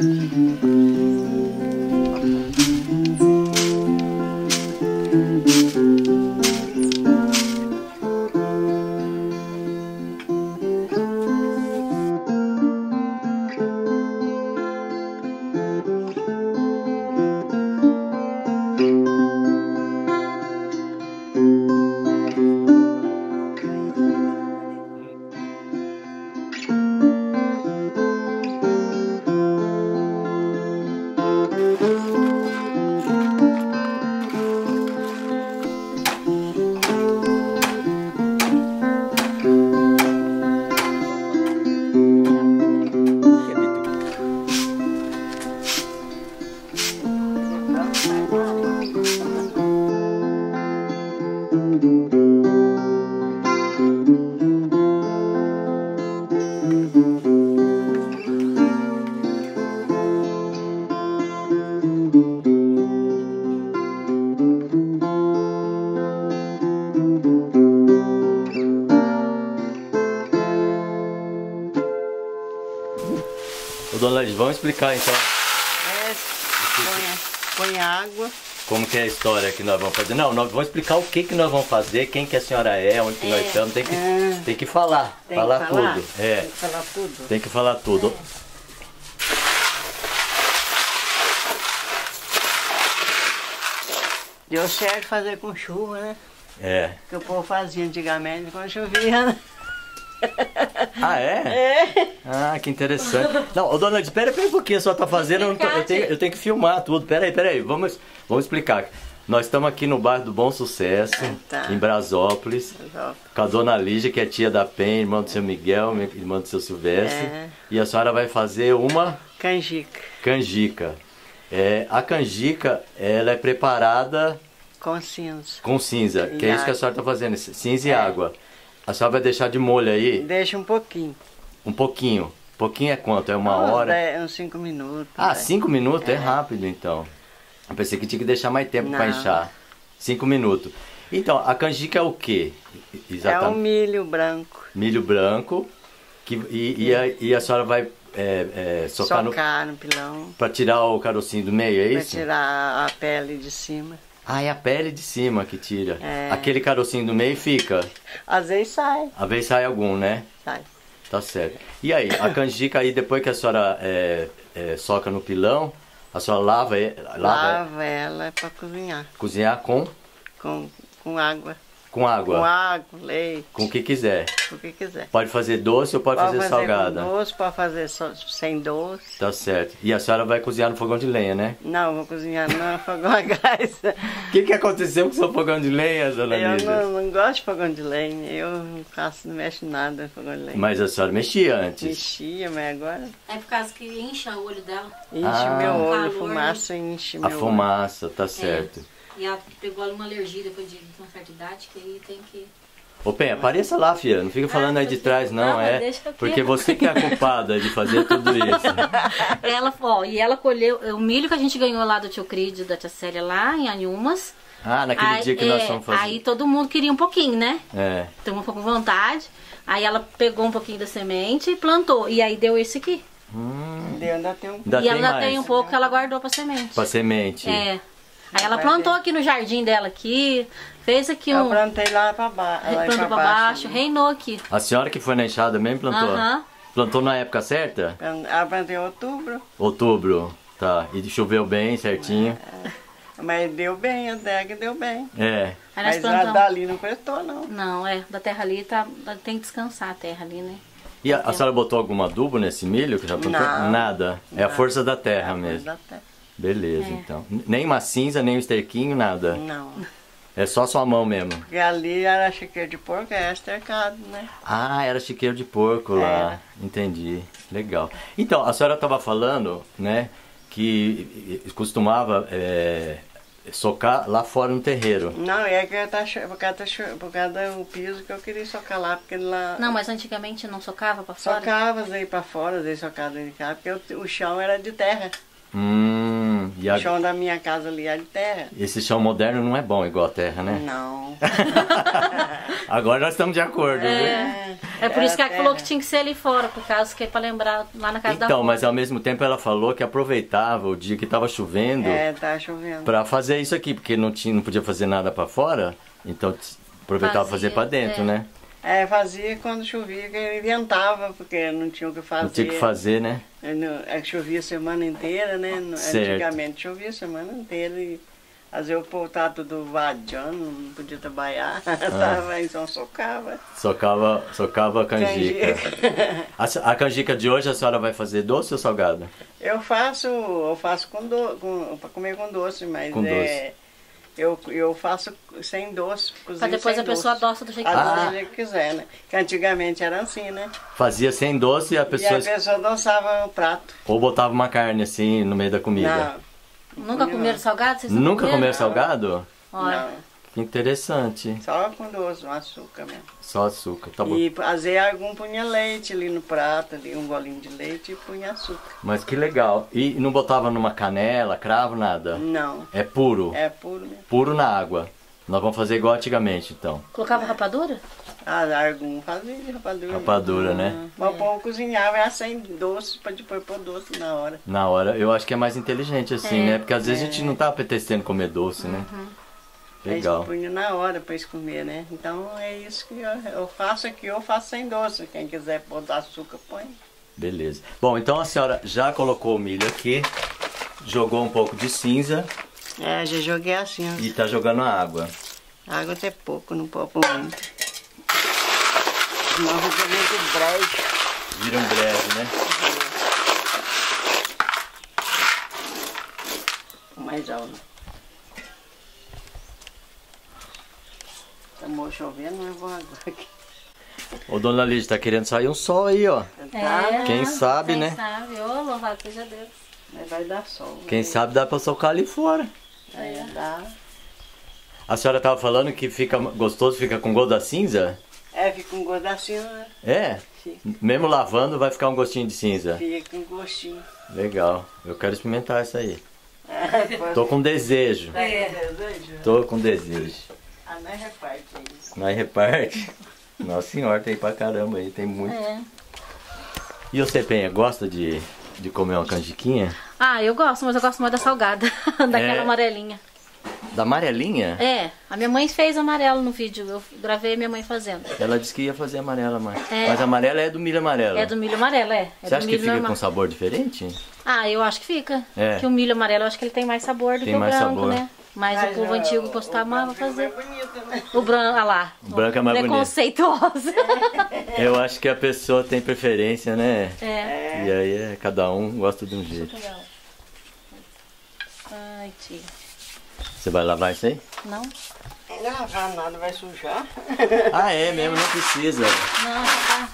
Ô, dona Laís, vamos explicar então. Põe água. Como que é a história que nós vamos fazer? Não, nós vamos explicar o que nós vamos fazer, quem que a senhora é, onde que nós estamos. Tem que falar. Falar tudo. Tem que falar tudo. Tem que falar tudo. Deu certo fazer com chuva, né? É. Que o povo fazia antigamente quando chovia, né? Ah, é? É. Ah, que interessante. Não, ô, dona, espera um pouquinho, a senhora tá fazendo, eu tenho que filmar tudo. Pera aí, vamos explicar. Nós estamos aqui no bairro do Bom Sucesso, em Brasópolis, com a dona Lígia, que é tia da Penha, irmã do seu Miguel, irmã do seu Silvestre. E a senhora vai fazer uma... Canjica. Canjica. A canjica, ela é preparada... Com cinza. Com cinza, que é isso que a senhora está fazendo, cinza e água. A senhora vai deixar de molho aí? Deixa um pouquinho. Um pouquinho? Pouquinho é quanto? É uma hora? Uns 5 minutos. Ah, 5 minutos? É rápido então. Eu pensei que tinha que deixar mais tempo para inchar. 5 minutos. Então, a canjica é o quê? Exatamente. É o milho branco. Milho branco. E a senhora vai socar no pilão. Para tirar o carocinho do meio, é isso? Para tirar a pele de cima. Ah, é a pele de cima que tira. Aquele carocinho do meio fica? Às vezes sai. Às vezes sai algum, né? Sai. Tá certo. E aí, a canjica aí, depois que a senhora soca no pilão, a senhora lava ela para cozinhar. Cozinhar com? Com água. Com água? Com água, leite. Com o que quiser? Com o que quiser. Pode fazer doce ou pode fazer salgada? Com doce, pode fazer sem doce. Tá certo. E a senhora vai cozinhar no fogão de lenha, né? Não, vou cozinhar no fogão a gás. O que aconteceu com o seu fogão de lenha, dona Lígia? Eu não gosto de fogão de lenha. Eu não mexo nada no fogão de lenha. Mas a senhora mexia antes? Mexia, mas agora... É por causa que incha o olho dela. Enche o meu olho, a fumaça enche meu olho. A fumaça, tá certo. E ela pegou uma alergia depois de uma certa idade, que aí tem que... Ô, Penha, apareça lá, filha. Não fica falando aí de trás, não. Porque você que é a culpada de fazer tudo isso. Ela colheu o milho que a gente ganhou lá do tio Crid e da tia Célia lá em Anhumas. Ah, naquele dia que nós fomos fazer. Aí todo mundo queria um pouquinho, né? Então ficou com vontade. Aí ela pegou um pouquinho da semente e plantou. E aí deu esse aqui. Ainda tem um pouco. E ainda tem um pouco que ela guardou pra semente. Pra semente. Aí ela plantou aqui no jardim dela aqui, fez aqui Eu plantei lá pra baixo. Plantou pra baixo, reinou aqui. A senhora que foi na enxada mesmo plantou? Plantou na época certa? Eu plantei em outubro. Outubro, tá. E choveu bem, certinho? Mas deu bem, até que deu bem. Mas dali não prestou, não. Não, da terra ali tem que descansar a terra ali, né? E a senhora botou algum adubo nesse milho que já plantou? Não. Nada. É a força da terra mesmo. Da terra. Beleza, então. Nem uma cinza, nem um esterquinho, nada? Não. É só sua mão mesmo? E ali era chiqueiro de porco, era estercado, né? Ah, era chiqueiro de porco lá. Entendi. Legal. Então, a senhora estava falando, né, que costumava socar lá fora no terreiro. Não, é que por causa do piso que eu queria socar lá, porque lá... Não, mas antigamente não socava pra fora? Socava aí pra fora, às vezes socava dentro de casa, porque o chão era de terra. O chão da minha casa ali é de terra. Esse chão moderno não é bom igual a terra, né? Não. Agora nós estamos de acordo, viu? É por isso que ela falou que tinha que ser ali fora, por causa que é pra lembrar lá na casa da avó. Então, mas ao mesmo tempo ela falou que aproveitava o dia que tava chovendo. Tá chovendo. Pra fazer isso aqui, porque não podia fazer nada pra fora, então aproveitava fazer pra dentro, né? Fazia quando chovia, que inventava, porque não tinha o que fazer. Não tinha o que fazer, né? Chovia a semana inteira, né? Certo. Antigamente chovia a semana inteira e às vezes o povo estava tudo vadiando, não podia trabalhar, então socava. Socava a canjica. A canjica de hoje a senhora vai fazer doce ou salgada? Eu faço para comer com doce, mas com doce. Eu faço sem doce, pra depois a pessoa adoça do jeito que quiser, né? Que antigamente era assim, né? Fazia sem doce e a pessoa adoçava o prato. Ou botava uma carne assim no meio da comida. Não. Nunca comeram salgado? Vocês nunca comeram salgado? Não. Que interessante. Só com doce, um açúcar mesmo. Só açúcar, tá bom. E às vezes algum punha leite ali no prato, ali, um golinho de leite e punha açúcar. Mas que legal. E não botava numa canela, cravo, nada? Não. É puro? É puro mesmo. Puro na água. Nós vamos fazer igual antigamente, então. Colocava rapadura? Algum fazia de rapadura. Rapadura, né? Mas o povo cozinhava era sem doce, pra depois pôr doce na hora. Na hora, eu acho que é mais inteligente assim, né? Porque às vezes a gente não tá apetecendo comer doce, né? Legal. Eles punham na hora para eles comer, né? Então é isso que eu faço aqui, eu faço sem doce. Quem quiser pôr açúcar, põe. Beleza. Bom, então a senhora já colocou o milho aqui, jogou um pouco de cinza. Já joguei assim. E tá jogando a água. A água até pouco, não pode pôr muito. Senão fica muito breve. Vira um breve, né? Mais alto. Tá chovendo, mas vou agora aqui. Ô, dona Lídia, tá querendo sair um sol aí, ó. Quem sabe, né? Quem sabe, louvado seja Deus. Mas vai dar sol. Quem sabe dá pra socar ali fora. Dá. A senhora tava falando que fica gostoso, fica com gosto da cinza? Fica com gosto da cinza, né? É? Fica. Mesmo lavando vai ficar um gostinho de cinza? Fica com gostinho. Legal, eu quero experimentar isso aí. Tô com desejo. Tô com desejo. Nós reparte isso. Nós reparte? Nossa senhora, tem pra caramba aí, tem muito. E você, Penha, gosta de comer uma canjiquinha? Eu gosto, mas eu gosto mais da salgada, daquela amarelinha. Da amarelinha? A minha mãe fez amarelo no vídeo, eu gravei minha mãe fazendo. Ela disse que ia fazer amarela, mas a amarela é do milho amarelo. É do milho amarelo, Você acha que fica com sabor diferente? Eu acho que fica. Que o milho amarelo, eu acho que ele tem mais sabor do que o branco, né? Mas o povo antigo gostava fazer. Bonito, né? O branco, olha lá. O branco é mais bonito. Preconceituosa. Eu acho que a pessoa tem preferência, né? E aí cada um gosta de um jeito. Ai, tia. Você vai lavar isso aí? Não. Não lavar nada, vai sujar. É mesmo, não precisa. Não, tá.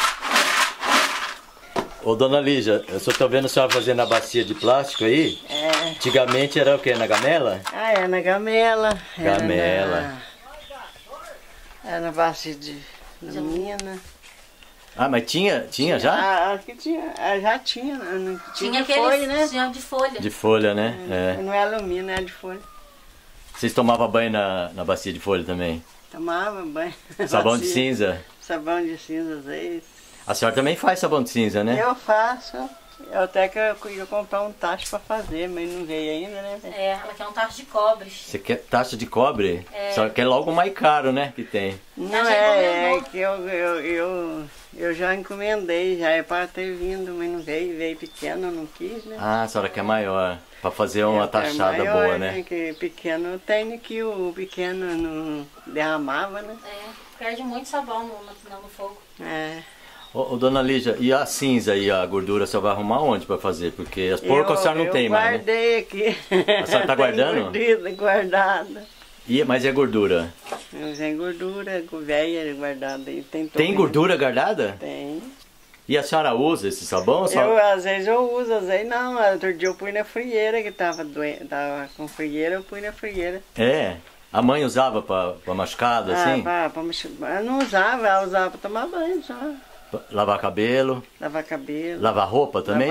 Ô, dona Lígia, eu só tô vendo a senhora fazendo a bacia de plástico aí. Antigamente era o quê? Na gamela? Na gamela. Gamela. Era na bacia de mina. Mas tinha já? Aqui tinha, já tinha. Tinha aquele folha, né? Tinha de folha. De folha, né? Não é alumínio, é de folha. Vocês tomavam banho na bacia de folha também? Tomava banho. Sabão de cinza? Sabão de cinza, às vezes. A senhora também faz sabão de cinza, né? Eu faço. Até que eu ia comprar um tacho pra fazer, mas não veio ainda, né? Ela quer um tacho de cobre. Você quer taxa de cobre? Só que é logo o mais caro, né, que tem. Não, é que eu já encomendei, já é para ter vindo, mas não veio pequeno, não quis, né? A senhora quer maior, pra fazer uma taxada maior, boa, né? Que pequeno tem que o pequeno não derramava, né? Perde muito sabão no fogo. Ô, dona Lígia, e a cinza e a gordura, você vai arrumar onde pra fazer? Porque as porcas a senhora não tem mais, né? Eu guardei aqui. A senhora tá guardando? Guardada. Mas e a gordura? Tem gordura velha guardada. Tem gordura guardada? Tem. E a senhora usa esse sabão? Às vezes eu uso, às vezes não. Outro dia eu pus na frieira, que tava com frieira, eu pus na frieira. A mãe usava pra machucado, assim? Pra machucado. Eu não usava, ela usava pra tomar banho só. Lavar cabelo? Lavar cabelo. Lavar roupa também, lavar não? Roupa.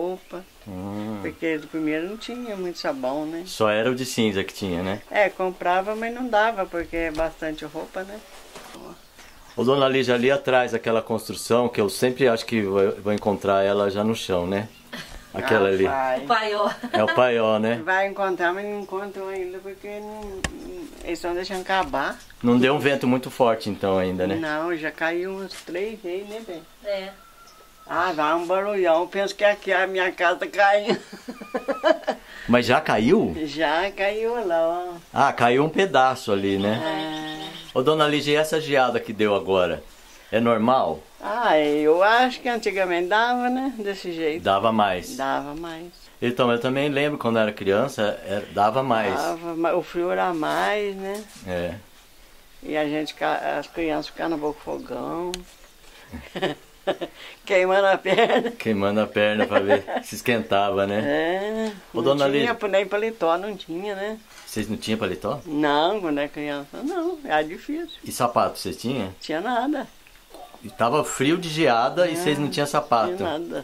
roupa. Porque do primeiro não tinha muito sabão, né? Só era o de cinza que tinha, né? Comprava, mas não dava, porque é bastante roupa, né? Ô, dona Lígia, ali atrás, aquela construção, que eu sempre acho que vou encontrar ela já no chão, né? Aquela ali. O paió. É o paió, né? Vai encontrar, mas não encontram ainda, porque eles estão deixando acabar. Não deu um vento muito forte então ainda, né? Não, já caiu uns 3 vezes, né, bem? É. Vai um barulhão. Penso que aqui a minha casa tá caindo. Mas já caiu? Já caiu lá, ó. Ah, caiu um pedaço ali, né? Ô, dona Lígia, e essa geada que deu agora? É normal? Eu acho que antigamente dava, né? Desse jeito. Dava mais? Dava mais. Então, eu também lembro quando eu era criança, dava mais. Dava, o frio era mais, né? É. E as crianças ficavam no boca do fogão. Queimando a perna. Queimando a perna pra ver se esquentava, né? Ô, Não dona tinha Lígia, nem paletó, não tinha, né? vocês não tinham paletó? Não, quando era criança, não. Era difícil. E sapato, vocês tinham? Não tinha nada. E tava frio de geada e vocês não tinham sapato? Não tinha nada.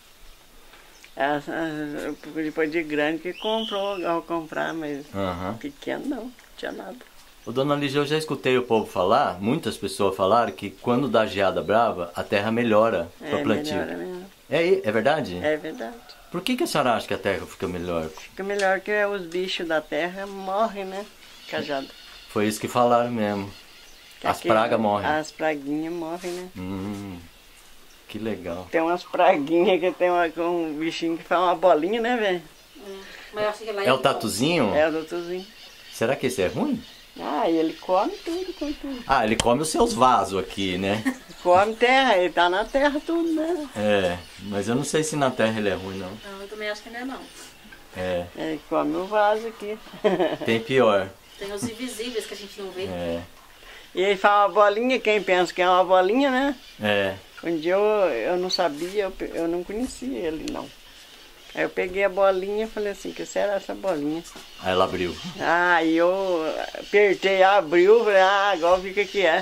Depois de grande que comprou, ao comprar, mas pequeno não tinha nada. Ô, dona Lígia, eu já escutei o povo falar, muitas pessoas falaram que quando dá geada brava, a terra melhora para plantio. Melhora mesmo. É verdade? É verdade. Por que a senhora acha que a terra fica melhor? Fica melhor que os bichos da terra morrem, né? Cajado. Foi isso que falaram mesmo. As pragas morrem. As praguinhas morrem, né? Que legal. Tem umas praguinhas que tem um bichinho que faz uma bolinha, né, velho? É o tatuzinho? É o tatuzinho. Será que esse é ruim? Ele come tudo, come tudo. Ele come os seus vasos aqui, né? Come terra, ele tá na terra tudo, né? Mas eu não sei se na terra ele é ruim, não. Não, eu também acho que não é não. Ele come o vaso aqui. Tem pior. Tem os invisíveis que a gente não vê. E ele faz uma bolinha, quem pensa que é uma bolinha, né? Um dia eu não sabia, eu não conhecia ele, não. Aí eu peguei a bolinha e falei assim, que será essa bolinha? Aí ela abriu. Aí eu apertei, abriu, falei, agora fica que é.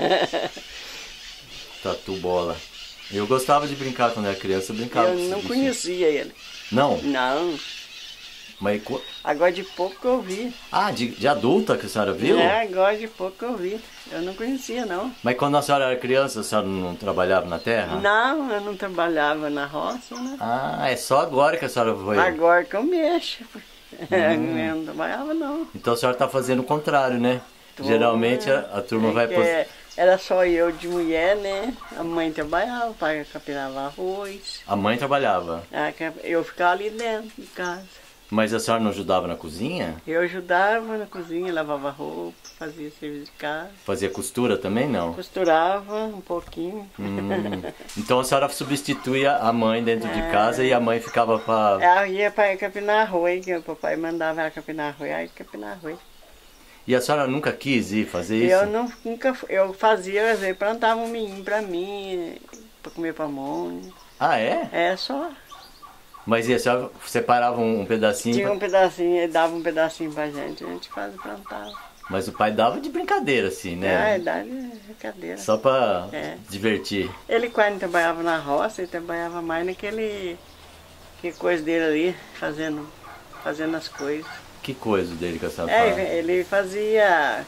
Tatu bola. Eu gostava de brincar quando era criança, eu brincava com Eu esse não bichinho. conhecia ele. Não? Não. Mas... Agora de pouco que eu vi. De adulta que a senhora viu? Agora de pouco que eu vi. Eu não conhecia, não. Mas quando a senhora era criança, a senhora não trabalhava na terra? Não, eu não trabalhava na roça, né? É só agora que a senhora foi... Agora que eu mexo. Eu não trabalhava, não. Então a senhora está fazendo o contrário, né? Geralmente a turma vai... Era só eu de mulher, né? A mãe trabalhava, o pai capinava arroz. A mãe trabalhava? Eu ficava ali dentro de casa. Mas a senhora não ajudava na cozinha? Eu ajudava na cozinha, lavava roupa, fazia serviço de casa. Fazia costura também, não? Costurava um pouquinho. Então a senhora substituía a mãe dentro de casa e a mãe ficava para... Ela ia para capinar arroz, que o papai mandava ela capinar arroz, aí capinar arroz. E a senhora nunca quis ir fazer isso? Eu fazia, às vezes plantava um milhinho para mim, para comer pamonha. É? Só. Mas e a senhora separava um pedacinho? Tinha um pedacinho, ele dava um pedacinho pra gente, a gente plantava. Mas o pai dava de brincadeira, assim, né? Dava de brincadeira. Só pra divertir. Ele quando trabalhava na roça, ele trabalhava mais que coisa dele ali, fazendo as coisas. Que coisa dele que a senhora fala? Ele fazia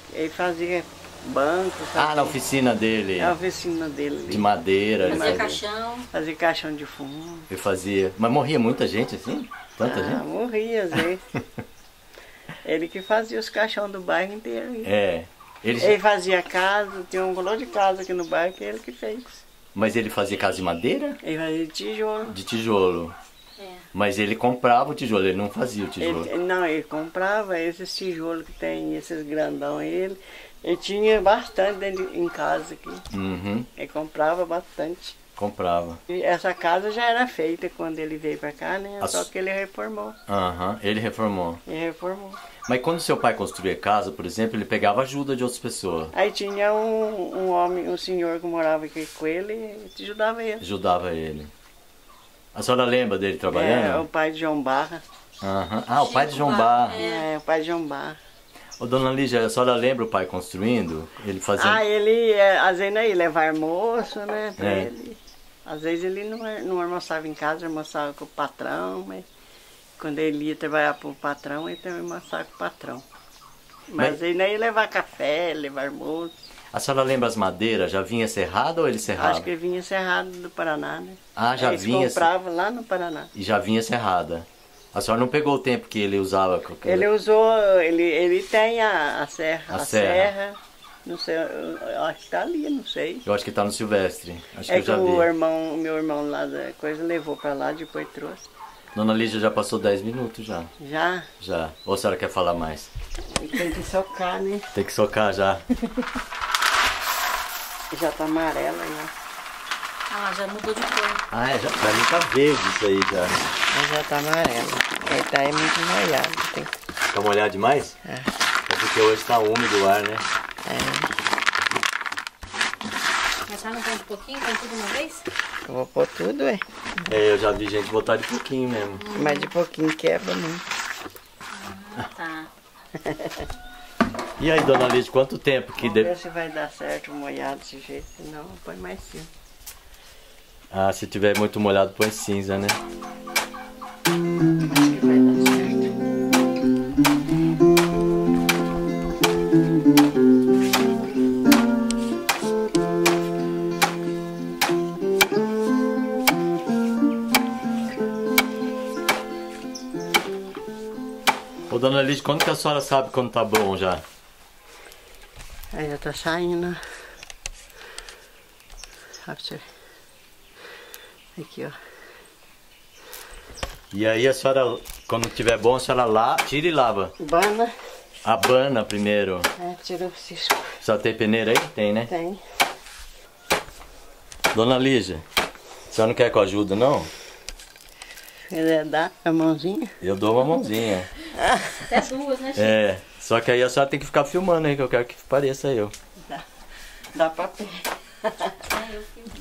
banco. Na oficina dele. Na oficina dele. De madeira. Fazia caixão. Fazia caixão de fumo. Ele fazia. Mas morria muita gente assim? Tanta gente? Morria às vezes. Ele que fazia os caixão do bairro inteiro. Ele fazia casa, tinha um valor de casa aqui no bairro que ele que fez. Mas ele fazia casa de madeira? Ele fazia de tijolo. De tijolo. Mas ele comprava o tijolo, ele não fazia o tijolo. Ele comprava esses tijolos que tem, esses grandão. Ele tinha bastante em casa aqui. Ele comprava bastante. Comprava. E essa casa já era feita quando ele veio pra cá, né? Só que ele reformou. Ele reformou. Ele reformou. Mas quando seu pai construía casa, por exemplo, ele pegava ajuda de outras pessoas. Aí tinha um homem, um senhor que morava aqui com ele e ajudava ele. Ajudava ele. A senhora lembra dele trabalhando? O pai de João Barra. O pai de João Barra. O pai de João Barra. Ô, dona Lígia, a senhora lembra o pai construindo? Ele fazia... Ele, às vezes, ele levava almoço, né, pra ele. Às vezes ele não almoçava em casa, almoçava com o patrão, mas quando ele ia trabalhar para o patrão, ele também almoçava com o patrão. Mas ele ia levar café, levar almoço. A senhora lembra as madeiras? Já vinha serrada ou ele serrava? Acho que vinha serrada do Paraná, né? Ah, já vinha. Eles compravam lá no Paraná. E já vinha serrada. A senhora não pegou o tempo que ele usava? Ele usou, ele tem a serra. A serra. Não sei, eu acho que tá ali, não sei. Eu acho que tá no Silvestre. Acho que eu já vi. Meu irmão lá da coisa levou pra lá, depois trouxe. Dona Lígia já passou 10 minutos já. Já? Já. Ou a senhora quer falar mais? Tem que socar, né? Tem que socar já. Já tá amarela, né? Ah, já mudou de cor. Ah, já tá verde isso aí já. Mas já tá amarelo. Ele tá muito molhado. Tem... Tá molhado demais? É porque hoje tá úmido o ar, né? Mas tá não põe de pouquinho? Põe tudo uma vez? Eu vou pôr tudo, eu já vi gente botar de pouquinho mesmo. Mas de pouquinho quebra muito. Tá. E aí, Dona Lígia, quanto tempo que... Vamos ver se vai dar certo molhado desse jeito, senão põe mais cinza. Ah, se tiver muito molhado, põe cinza, né? Acho que vai dar certo. Ô, Dona Lígia, quando que a senhora sabe quando tá bom já? Aí já tá saindo. Sabe, você... Aqui, ó. E aí a senhora, quando tiver bom, a senhora tira e lava? Bana. Abana primeiro. Tira o cisco. A senhora tem peneira aí? Tem, né? Tem. Dona Lígia, a senhora não quer que eu ajude, não? Ele dá a mãozinha? Eu dou uma mãozinha. Até duas, né, Chico? Só que aí a senhora tem que ficar filmando aí, que eu quero que pareça eu. Dá papel. Eu filmo.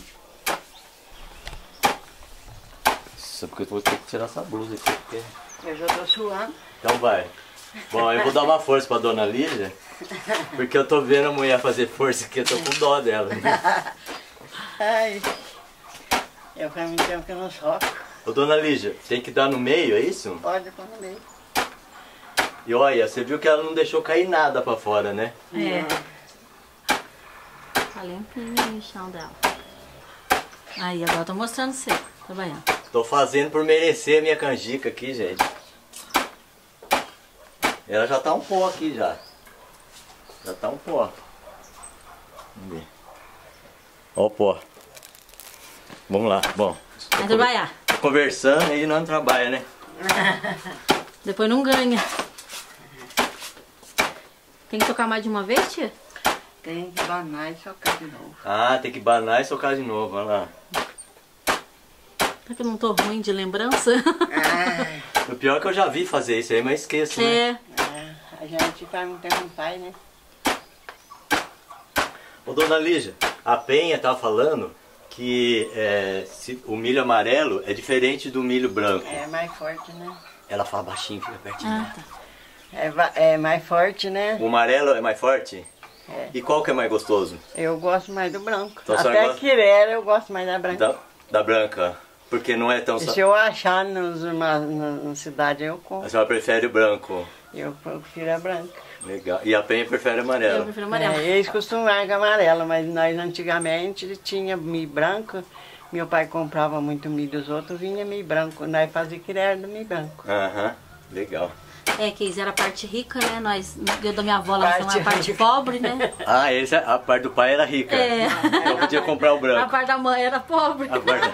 Só porque eu vou ter que tirar essa blusa aqui, porque... Eu já tô suando. Então vai. Bom, eu vou dar uma força pra Dona Lígia, porque eu tô vendo a mulher fazer força aqui, eu tô com dó dela. Ai, eu faz muito tempo que eu não soco. Ô, Dona Lígia, tem que dar no meio, é isso? Pode pôr no meio. E olha, você viu que ela não deixou cair nada pra fora, né? Tá limpinho o chão dela. Aí, agora eu tô mostrando você, trabalhando. Tô fazendo por merecer a minha canjica aqui, gente. Ela já tá um pó aqui já. Já tá um pó. Vamos ver. Ó o pó. Vamos lá, bom. Vai trabalhar. Conversando e não trabalha, né? Depois não ganha. Tem que tocar mais de uma vez, tia? Tem que banar e socar de novo. Ah, tem que banar e socar de novo, olha lá. Será que eu não tô ruim de lembrança? O pior é que eu já vi fazer isso aí, mas esqueço, né? A gente faz muito tempo não faz, né? Ô, Dona Lígia, a Penha tava falando que o milho amarelo é diferente do milho branco. É mais forte, né? Ela fala baixinho, fica pertinho. Tá. É mais forte, né? O amarelo é mais forte? E qual que é mais gostoso? Eu gosto mais do branco. Então, até quirera eu gosto mais da branca. Da branca? Porque não é tão... Se eu achar na cidade, eu compro. A senhora prefere o branco? Eu prefiro a branca. Legal. E a Penha prefere amarelo? Eu prefiro amarelo. Eles costumavam com amarelo, mas nós antigamente tinha milho branco. Meu pai comprava muito milho dos outros, vinha milho branco. Nós fazíamos quirera do milho branco. Aham, legal. Que eles eram a parte rica, né? Eu da minha avó, lá são a parte pobre, né? A parte do pai era rica. Eu podia comprar o branco. A parte da mãe era pobre. A parte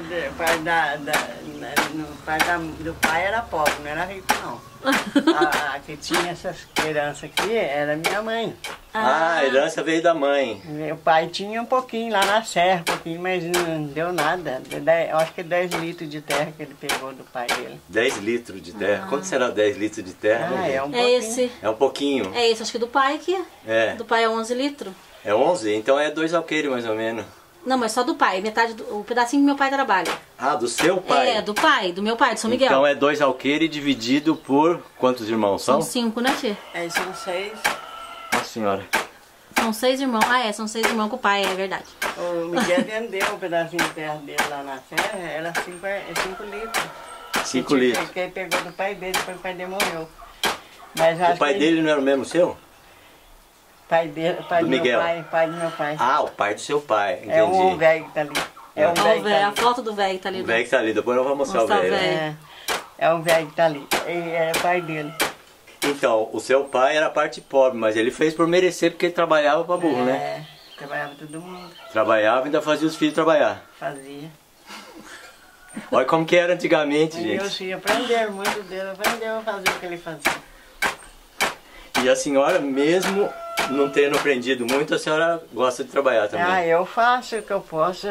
do pai era pobre, não era rico não. A que tinha essas heranças aqui era minha mãe. A herança veio da mãe. Meu pai tinha um pouquinho lá na serra, mas não deu nada. Eu acho que 10 litros de terra que ele pegou do pai dele. 10 litros de terra? Quanto será 10 litros de terra? É um pouquinho. Esse. É um pouquinho? É esse, acho que do pai aqui. Do pai é 11 litros. É 11? Então é 2 alqueires mais ou menos. Não, mas só do pai, metade o pedacinho que meu pai trabalha. Ah, do seu pai? Do meu pai, de São Miguel. Então é 2 alqueires dividido por quantos irmãos são? São 5, né, tia? São 6. Nossa senhora. São 6 irmãos. São 6 irmãos com o pai, é verdade. O Miguel vendeu um pedacinho de terra dele lá na serra, era 5 litros. 5 litros. Que ele pegou do pai dele, depois o pai dele morreu. Mas o pai dele não era o mesmo seu? Pai dele, pai do Miguel. Pai do meu pai. Ah, o pai do seu pai, entendi. É um velho que tá ali. É um velho que tá ali. A foto do velho que tá ali. O velho que tá ali, depois nós vamos mostrar o velho. É um velho que tá ali, é pai dele. Então, o seu pai era parte pobre, mas ele fez por merecer porque ele trabalhava pra burro, né? É, trabalhava todo mundo. Trabalhava e ainda fazia os filhos trabalhar. Fazia. Olha como que era antigamente, gente. Meus filhos aprenderam muito dele, aprenderam a fazer o que ele fazia. E a senhora, mesmo não tendo aprendido muito, a senhora gosta de trabalhar também? Ah, eu faço o que eu posso.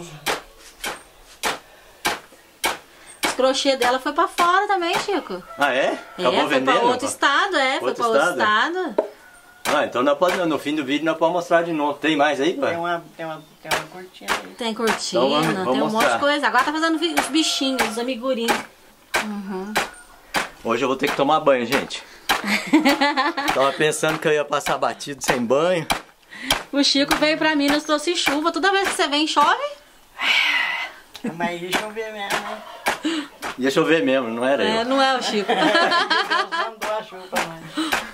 Os crochê dela foi pra fora também, Chico. Ah, é? Acabou vendendo? Foi pra outro estado, foi pra outro estado. Ah, então no fim do vídeo nós podemos mostrar de novo. Tem mais aí, pai? Tem uma cortina aí. Tem cortina, então vamos tem um mostrar. monte de coisa. Agora tá fazendo os bichinhos, os amigurinhos. Hoje eu vou ter que tomar banho, gente. Tava pensando que eu ia passar batido sem banho. O Chico veio pra Minas, trouxe chuva. Toda vez que você vem, chove? Mas ia chover mesmo, né? Ia chover mesmo, não era eu? Não é o Chico. Deus mandou a chuva pra nós.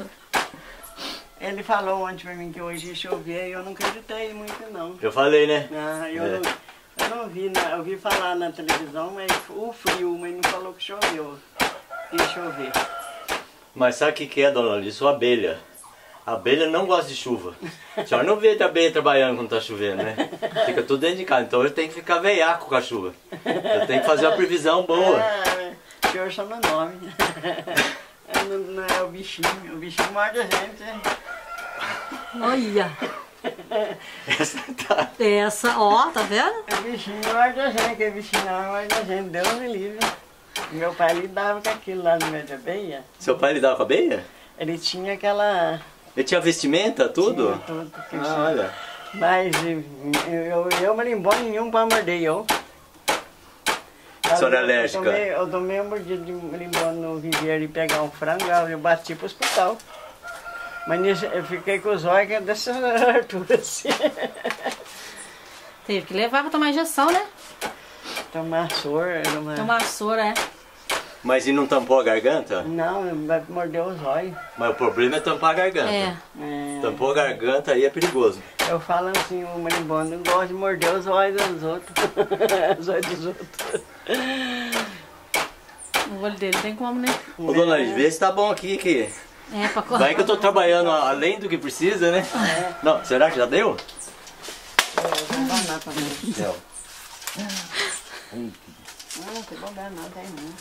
Ele falou ontem pra mim que hoje ia chover e eu não acreditei muito não. Eu falei, né? Não, eu não vi, eu ouvi falar na televisão, mas o frio, mas não falou que choveu. Ia chover. Mas sabe o que é, dona Alice? A abelha. A abelha não gosta de chuva. A senhora não vê a abelha trabalhando quando tá chovendo, né? Fica tudo dentro de casa. Então eu tenho que ficar veiaco com a chuva. Eu tenho que fazer uma previsão boa. O senhor só no nome. Não é o bichinho morde a gente. Olha. Essa ó, tá vendo? O bichinho morde a gente, que bichinho não morde a gente. Deus me livre. Meu pai lidava com aquilo lá no meio da abelha. Seu pai lidava com a abelha? Ele tinha aquela... Ele tinha vestimenta, tudo? Tinha tudo. Olha. Mas eu marimbom nenhum pra morder eu. A senhora é alérgica? Eu tomei uma mordida de marimbom no viveiro e pegar um frango, eu bati pro hospital. Mas nisso, eu fiquei com os olhos dessa altura assim. Teve que levar pra tomar injeção, né? Tomar soro. Tomar soro, Mas e não tampou a garganta? Não, vai morder os olhos. Mas o problema é tampar a garganta. Tampou a garganta aí é perigoso. Eu falo assim, o marimbondo não gosta de morder os olhos dos outros. Os olhos dos outros. O olho dele tem como, né? Ô, dona Liz, vê se tá bom aqui, que... pra correr. Vai que eu tô trabalhando além do que precisa, né? Não, será que já deu? Eu vou abanar pra mim. Não. Não tem problema não, tem não.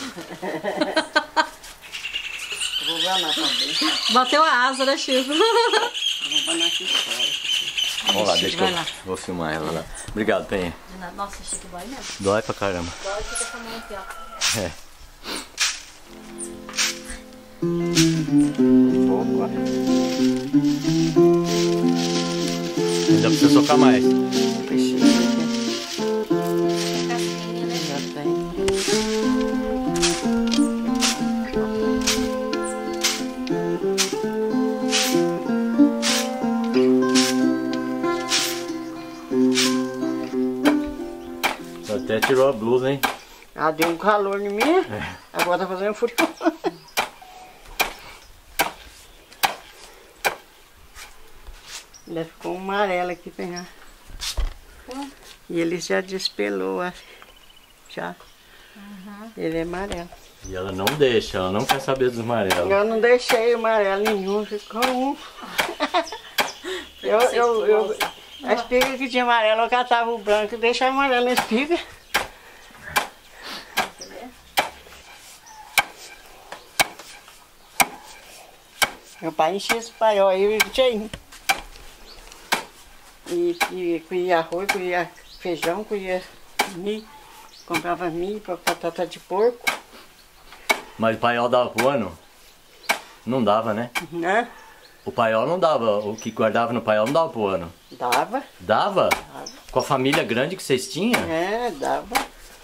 Eu vou abanar pra mim. Bateu a asa, né, Chico? Eu vou abanar aqui fora. Vamos lá, deixa que eu vou filmar ela lá. Obrigado, Penha. Nossa, Chico, dói mesmo. Dói pra caramba. Dói que essa mão aqui, ó. Pouco, ó. Ainda precisa socar mais. Precisa. Tem casquinha, né? Já tem. Até tirou a blusa, hein? Ah, deu um calor em mim. Agora tá fazendo frio. Ele ficou amarelo aqui, tem. E ele já despelou, já. Ele é amarelo. E ela não deixa, ela não quer saber dos amarelos. Eu não deixei amarelo nenhum, ficou um. A espiga que tinha amarelo, eu catava o branco e deixava amarelo na espiga. Meu pai enchia esse paiol aí, cheinho. E colhia arroz, colhia feijão, colhia milho. Comprava milho para batata de porco. Mas o paiol dava pro ano? Não dava, né? Né? O paiol não dava, o que guardava no paiol não dava pro ano? Dava. Dava? Dava. Com a família grande que vocês tinham? É, dava.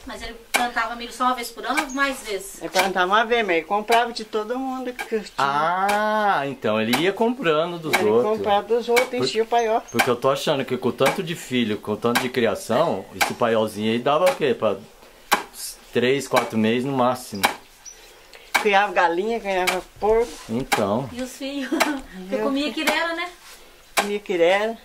Mas ele plantava milho só uma vez por ano ou mais vezes? Ele plantava uma vez, mas ele comprava de todo mundo que tinha. Ah, então ele ia comprando dos outros. Ele comprava dos outros, enchia o paiol. Porque eu tô achando que com tanto de filho, com tanto de criação, esse paiolzinho aí dava o quê? Pra 3, 4 meses no máximo. Criava galinha, criava porco. Então. E os filhos? Eu comia quirera, né? Comia quirera.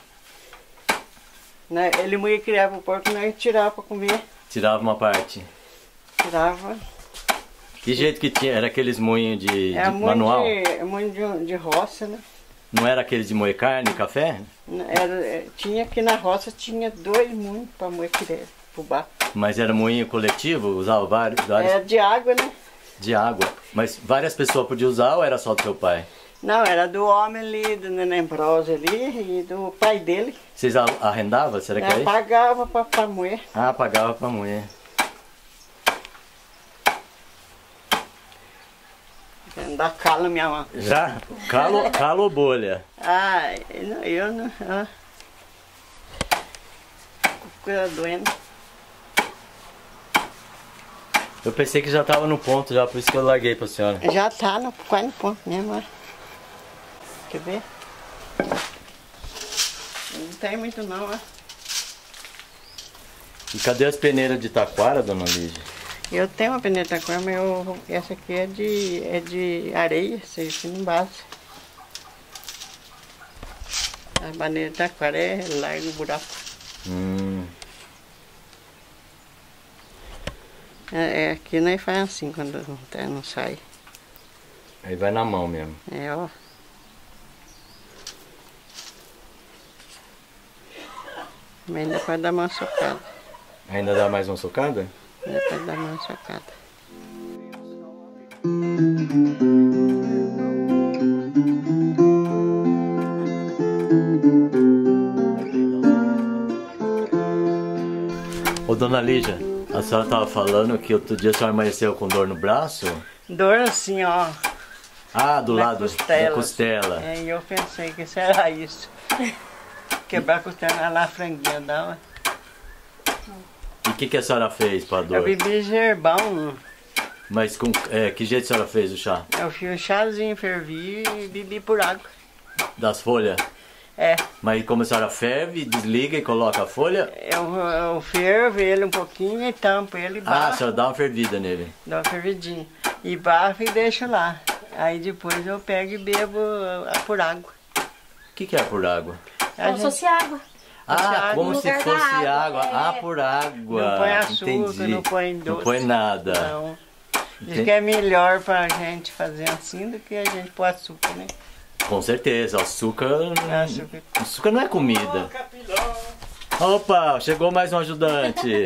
Ele moía e criava o porco, nós tirava pra comer. Tirava uma parte. Tirava. Que jeito que tinha? Era aqueles moinhos de manual? Moinho de roça, né? Não era aqueles de moer carne e café? Tinha aqui na roça, tinha 2 moinhos pra moer quirera, fubá. Mas era moinho coletivo? Usava vários? Era de água, né? De água. Mas várias pessoas podiam usar ou era só do seu pai? Não, era do homem ali, do Neném Bros ali e do pai dele. Vocês arrendavam? Será que é isso? Pagava pra moer. Ah, pagava pra moer. Dá calo minha mão. Já? Calo ou bolha? Ah, eu não. Coisa doendo. Eu pensei que já tava no ponto já, por isso que eu larguei pra senhora. Já tá quase no ponto mesmo, ó. Quer ver? Não tem muito não, ó. E cadê as peneiras de taquara, dona Lígia? Eu tenho uma peneira de taquara, mas essa aqui é de areia, isso não base. A maneira de taquara é larga o buraco. Aqui nós faz assim quando não sai. Aí vai na mão mesmo. Ó. Mas ainda pode dar uma socada. Ainda dá mais uma socada? Ainda pode dar uma socada. Ô dona Lígia, a senhora tava falando que outro dia a senhora amanheceu com dor no braço? Dor assim, ó. Ah, do lado da costela. E eu pensei que isso era isso. Quebrar a costela lá, franguinha dava. E o que a senhora fez pra dor? Eu bebi gerbão. Mas com que jeito a senhora fez o chá? Eu fiz um chazinho, fervi e bebi por água. Das folhas? É. Mas como a senhora ferve, desliga e coloca a folha? Eu fervo ele um pouquinho e tampo ele e bafo. Ah, a senhora dá uma fervida nele? Dá uma fervidinha. E bafo e deixo lá. Aí depois eu pego e bebo por água. O que é por água? Como se fosse água. Ah, como se fosse água. É. Ah, por água. Não põe açúcar, entendi. não põe doce. Não põe nada. Não. Diz que é melhor pra gente fazer assim do que a gente pôr açúcar, né? Com certeza, açúcar não é comida. Opa, chegou mais um ajudante.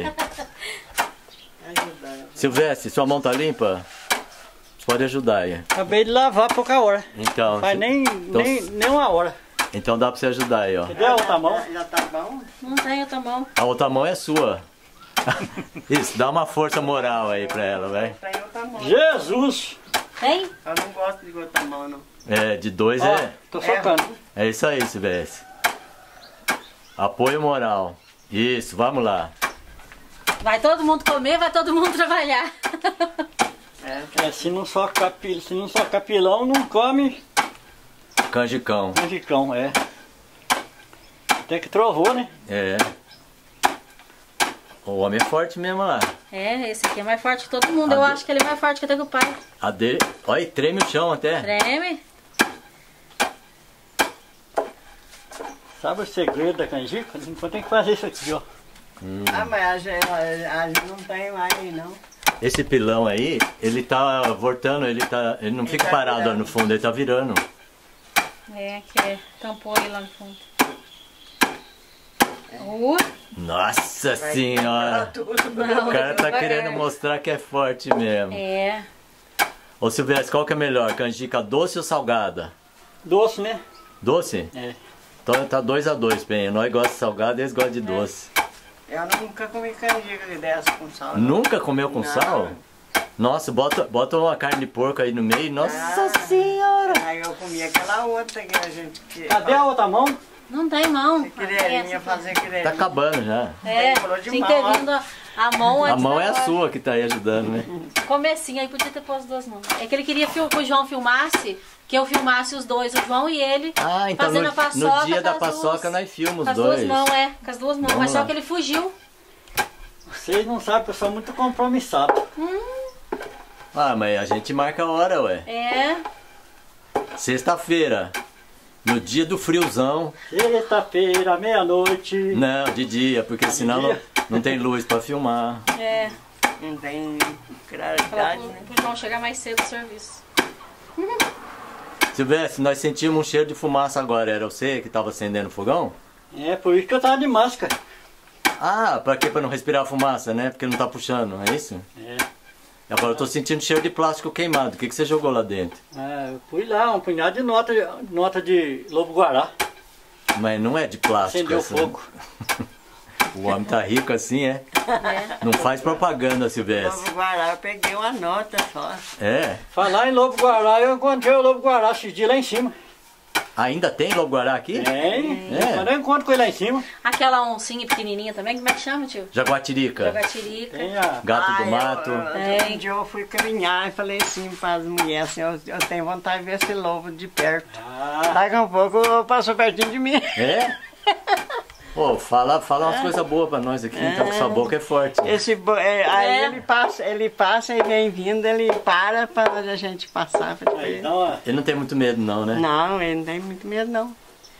Silvestre, sua mão tá limpa? Você pode ajudar aí. Acabei de lavar pouca hora. Então, faz nem uma hora. Então dá pra você ajudar aí, ó. Cadê a outra mão? Já tá bom? Não tem outra mão. A outra mão é sua. Isso, dá uma força moral aí pra ela, vai. Tem outra mão. Jesus! Tem? Eu não gosto de outra mão, não. É, de 2 Tô socando. É isso aí, Silvestre. Apoio moral. Isso, vamos lá. Vai todo mundo comer, vai todo mundo trabalhar. Se não soca pilão, não come Canjicão. canjicão, é. Até que trovou, né? É. O homem é forte mesmo lá. É, esse aqui é mais forte que todo mundo. Eu acho que ele é mais forte que até que o pai. A dele. Olha, treme o chão até. Treme. Sabe o segredo da canjica? Então tem que fazer isso aqui, ó. Ah, mas a gente não tem mais não. Esse pilão aí, ele tá voltando, ele não fica tá parado virando. lá no fundo, ele tá virando. É, que tampou ele lá no fundo. Nossa senhora! O cara tá querendo mostrar que é forte mesmo. É. Ô Silvestre, qual que é melhor? Canjica doce ou salgada? Doce, né? Doce? É. Então tá 2 a 2, bem. Nós gostamos de salgado e eles gostam de doce. Eu nunca comi canjica dessa com sal. Não. Nunca comeu com sal? Nossa, bota uma carne de porco aí no meio. Nossa senhora! Aí eu comi aquela outra que a gente... Cadê a outra mão? Não tem mão. Querelinha, fazer querelinha. Tá acabando já. É, Falou de tinha mão, que ter ó. vindo A mão A mão é a sua que tá aí ajudando, né? Comecinho, aí podia ter posto as duas mãos. É que ele queria que o João filmasse, que eu filmasse os dois, o João e ele. Ah, então fazendo a paçoca, no dia da paçoca nós filmamos os dois. Com as dois. duas mãos, com as duas mãos. Vamos Mas lá. só que ele fugiu. Vocês não sabem que eu sou muito compromissado. Ah, mas a gente marca a hora, ué. É. Sexta-feira, no dia do friozão. Sexta-feira, meia-noite. Não, de dia, porque senão não tem luz pra filmar. É. Não tem Falar claridade, né? pro João chegar mais cedo do serviço. Silvestre, nós sentimos um cheiro de fumaça agora. Era você que tava acendendo o fogão? É, por isso que eu tava de máscara. Ah, pra quê? Pra não respirar a fumaça, né? Porque não tá puxando, é isso? É. Agora eu tô sentindo cheiro de plástico queimado. O que você jogou lá dentro? Eu fui lá, um punhado de nota de lobo-guará. Mas não é de plástico. Acendeu essa, fogo. O homem tá rico assim, é? É. Não faz propaganda, Silvestre. Lobo Guará, eu peguei uma nota só. É? Falar em lobo-guará, eu encontrei o lobo-guará esses dias lá em cima. Ainda tem lobo-guará aqui? Tem. É. Quando eu encontro com ele lá em cima. Aquela oncinha pequenininha também, como é que chama, tio? Jaguatirica. Jaguatirica. Tem a... Gato do mato. Um dia eu fui caminhar e falei assim para as mulheres, assim, eu tenho vontade de ver esse lobo de perto. Daqui a pouco passou pertinho de mim. É? Pô, fala umas coisas boas pra nós aqui, então, que sua boca é forte. Aí ele passa e vem vindo, ele para a gente passar. Aí, então, Ele não tem muito medo não, né? Não, ele não tem muito medo não.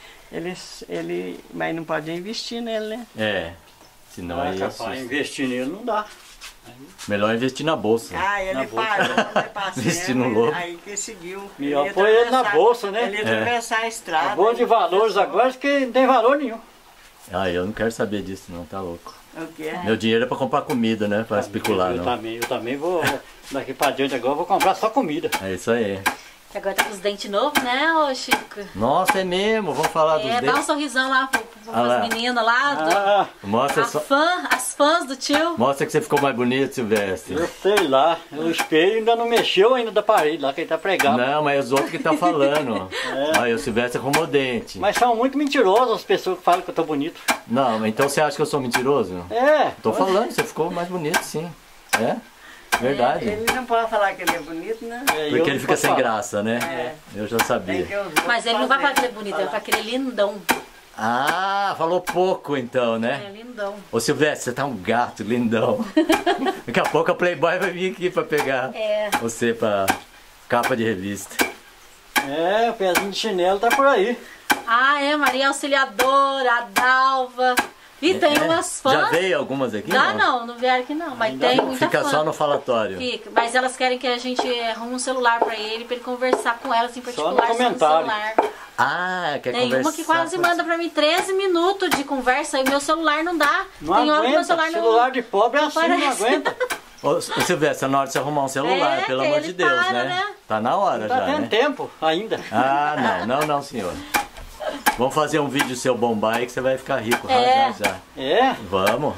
Mas não pode investir nele, né? É. Senão aí capaz, assusta. investir nele não dá. Melhor investir na bolsa. Ah, ele parou, ele passou. Investir no lobo. Aí que seguiu. Melhor põe ele na bolsa, né? Ele ia atravessar a estrada. A bolsa de valores agora que não tem valor nenhum. Ah, eu não quero saber disso não, tá louco. O quê? Meu dinheiro é pra comprar comida, né? Pra especular, eu não. também vou, daqui pra diante agora, eu vou comprar só comida. É isso aí. Que agora tá com os dentes novos, né, ô Chico? Nossa, é mesmo, vamos falar dos Dá um dentes. sorrisão lá Ah lá. pras meninas lá. Mostra, As fãs do tio. mostra que você ficou mais bonito, Silvestre. Eu sei lá, o espelho ainda não mexeu ainda da parede lá, que ele tá pregado. Não, mas é os outros que tá falando. Aí o Silvestre arrumou dente. Mas são muito mentirosas as pessoas que falam que eu tô bonito. Não, mas então você acha que eu sou mentiroso? É. Tô falando, você ficou mais bonito, sim. É? Verdade. Ele não pode falar que ele é bonito, né? Porque ele fica sem graça, né? Eu já sabia. Mas ele não vai falar que ele é bonito, ele vai querer lindão. Ah, falou pouco então, né? É lindão. Ô Silvestre, você tá um gato lindão. Daqui a pouco a Playboy vai vir aqui pra pegar você pra capa de revista. É, o pezinho de chinelo tá por aí. Ah, é, Maria Auxiliadora, a Dalva. E tem umas fãs. Já veio algumas aqui? Não vieram aqui não, mas tem muita Fica fã. só no falatório. Fica, mas elas querem que a gente arrume um celular pra ele comentar com elas em particular Só no comentário. celular. Ah, quer Tem conversar? uma que quase manda pra mim 13 minutos de conversa e meu celular não dá. Não tem hora que meu aguenta, celular não celular de pobre é não assim, não aparece. aguenta. Ô Silvestre, na hora de você arrumar um celular, pelo amor de Deus, para, né? Tá na hora Tá já, tendo né? tempo ainda. Ah, não, senhor. Vamos fazer um vídeo seu bombar aí que você vai ficar rico já. É? Vamos.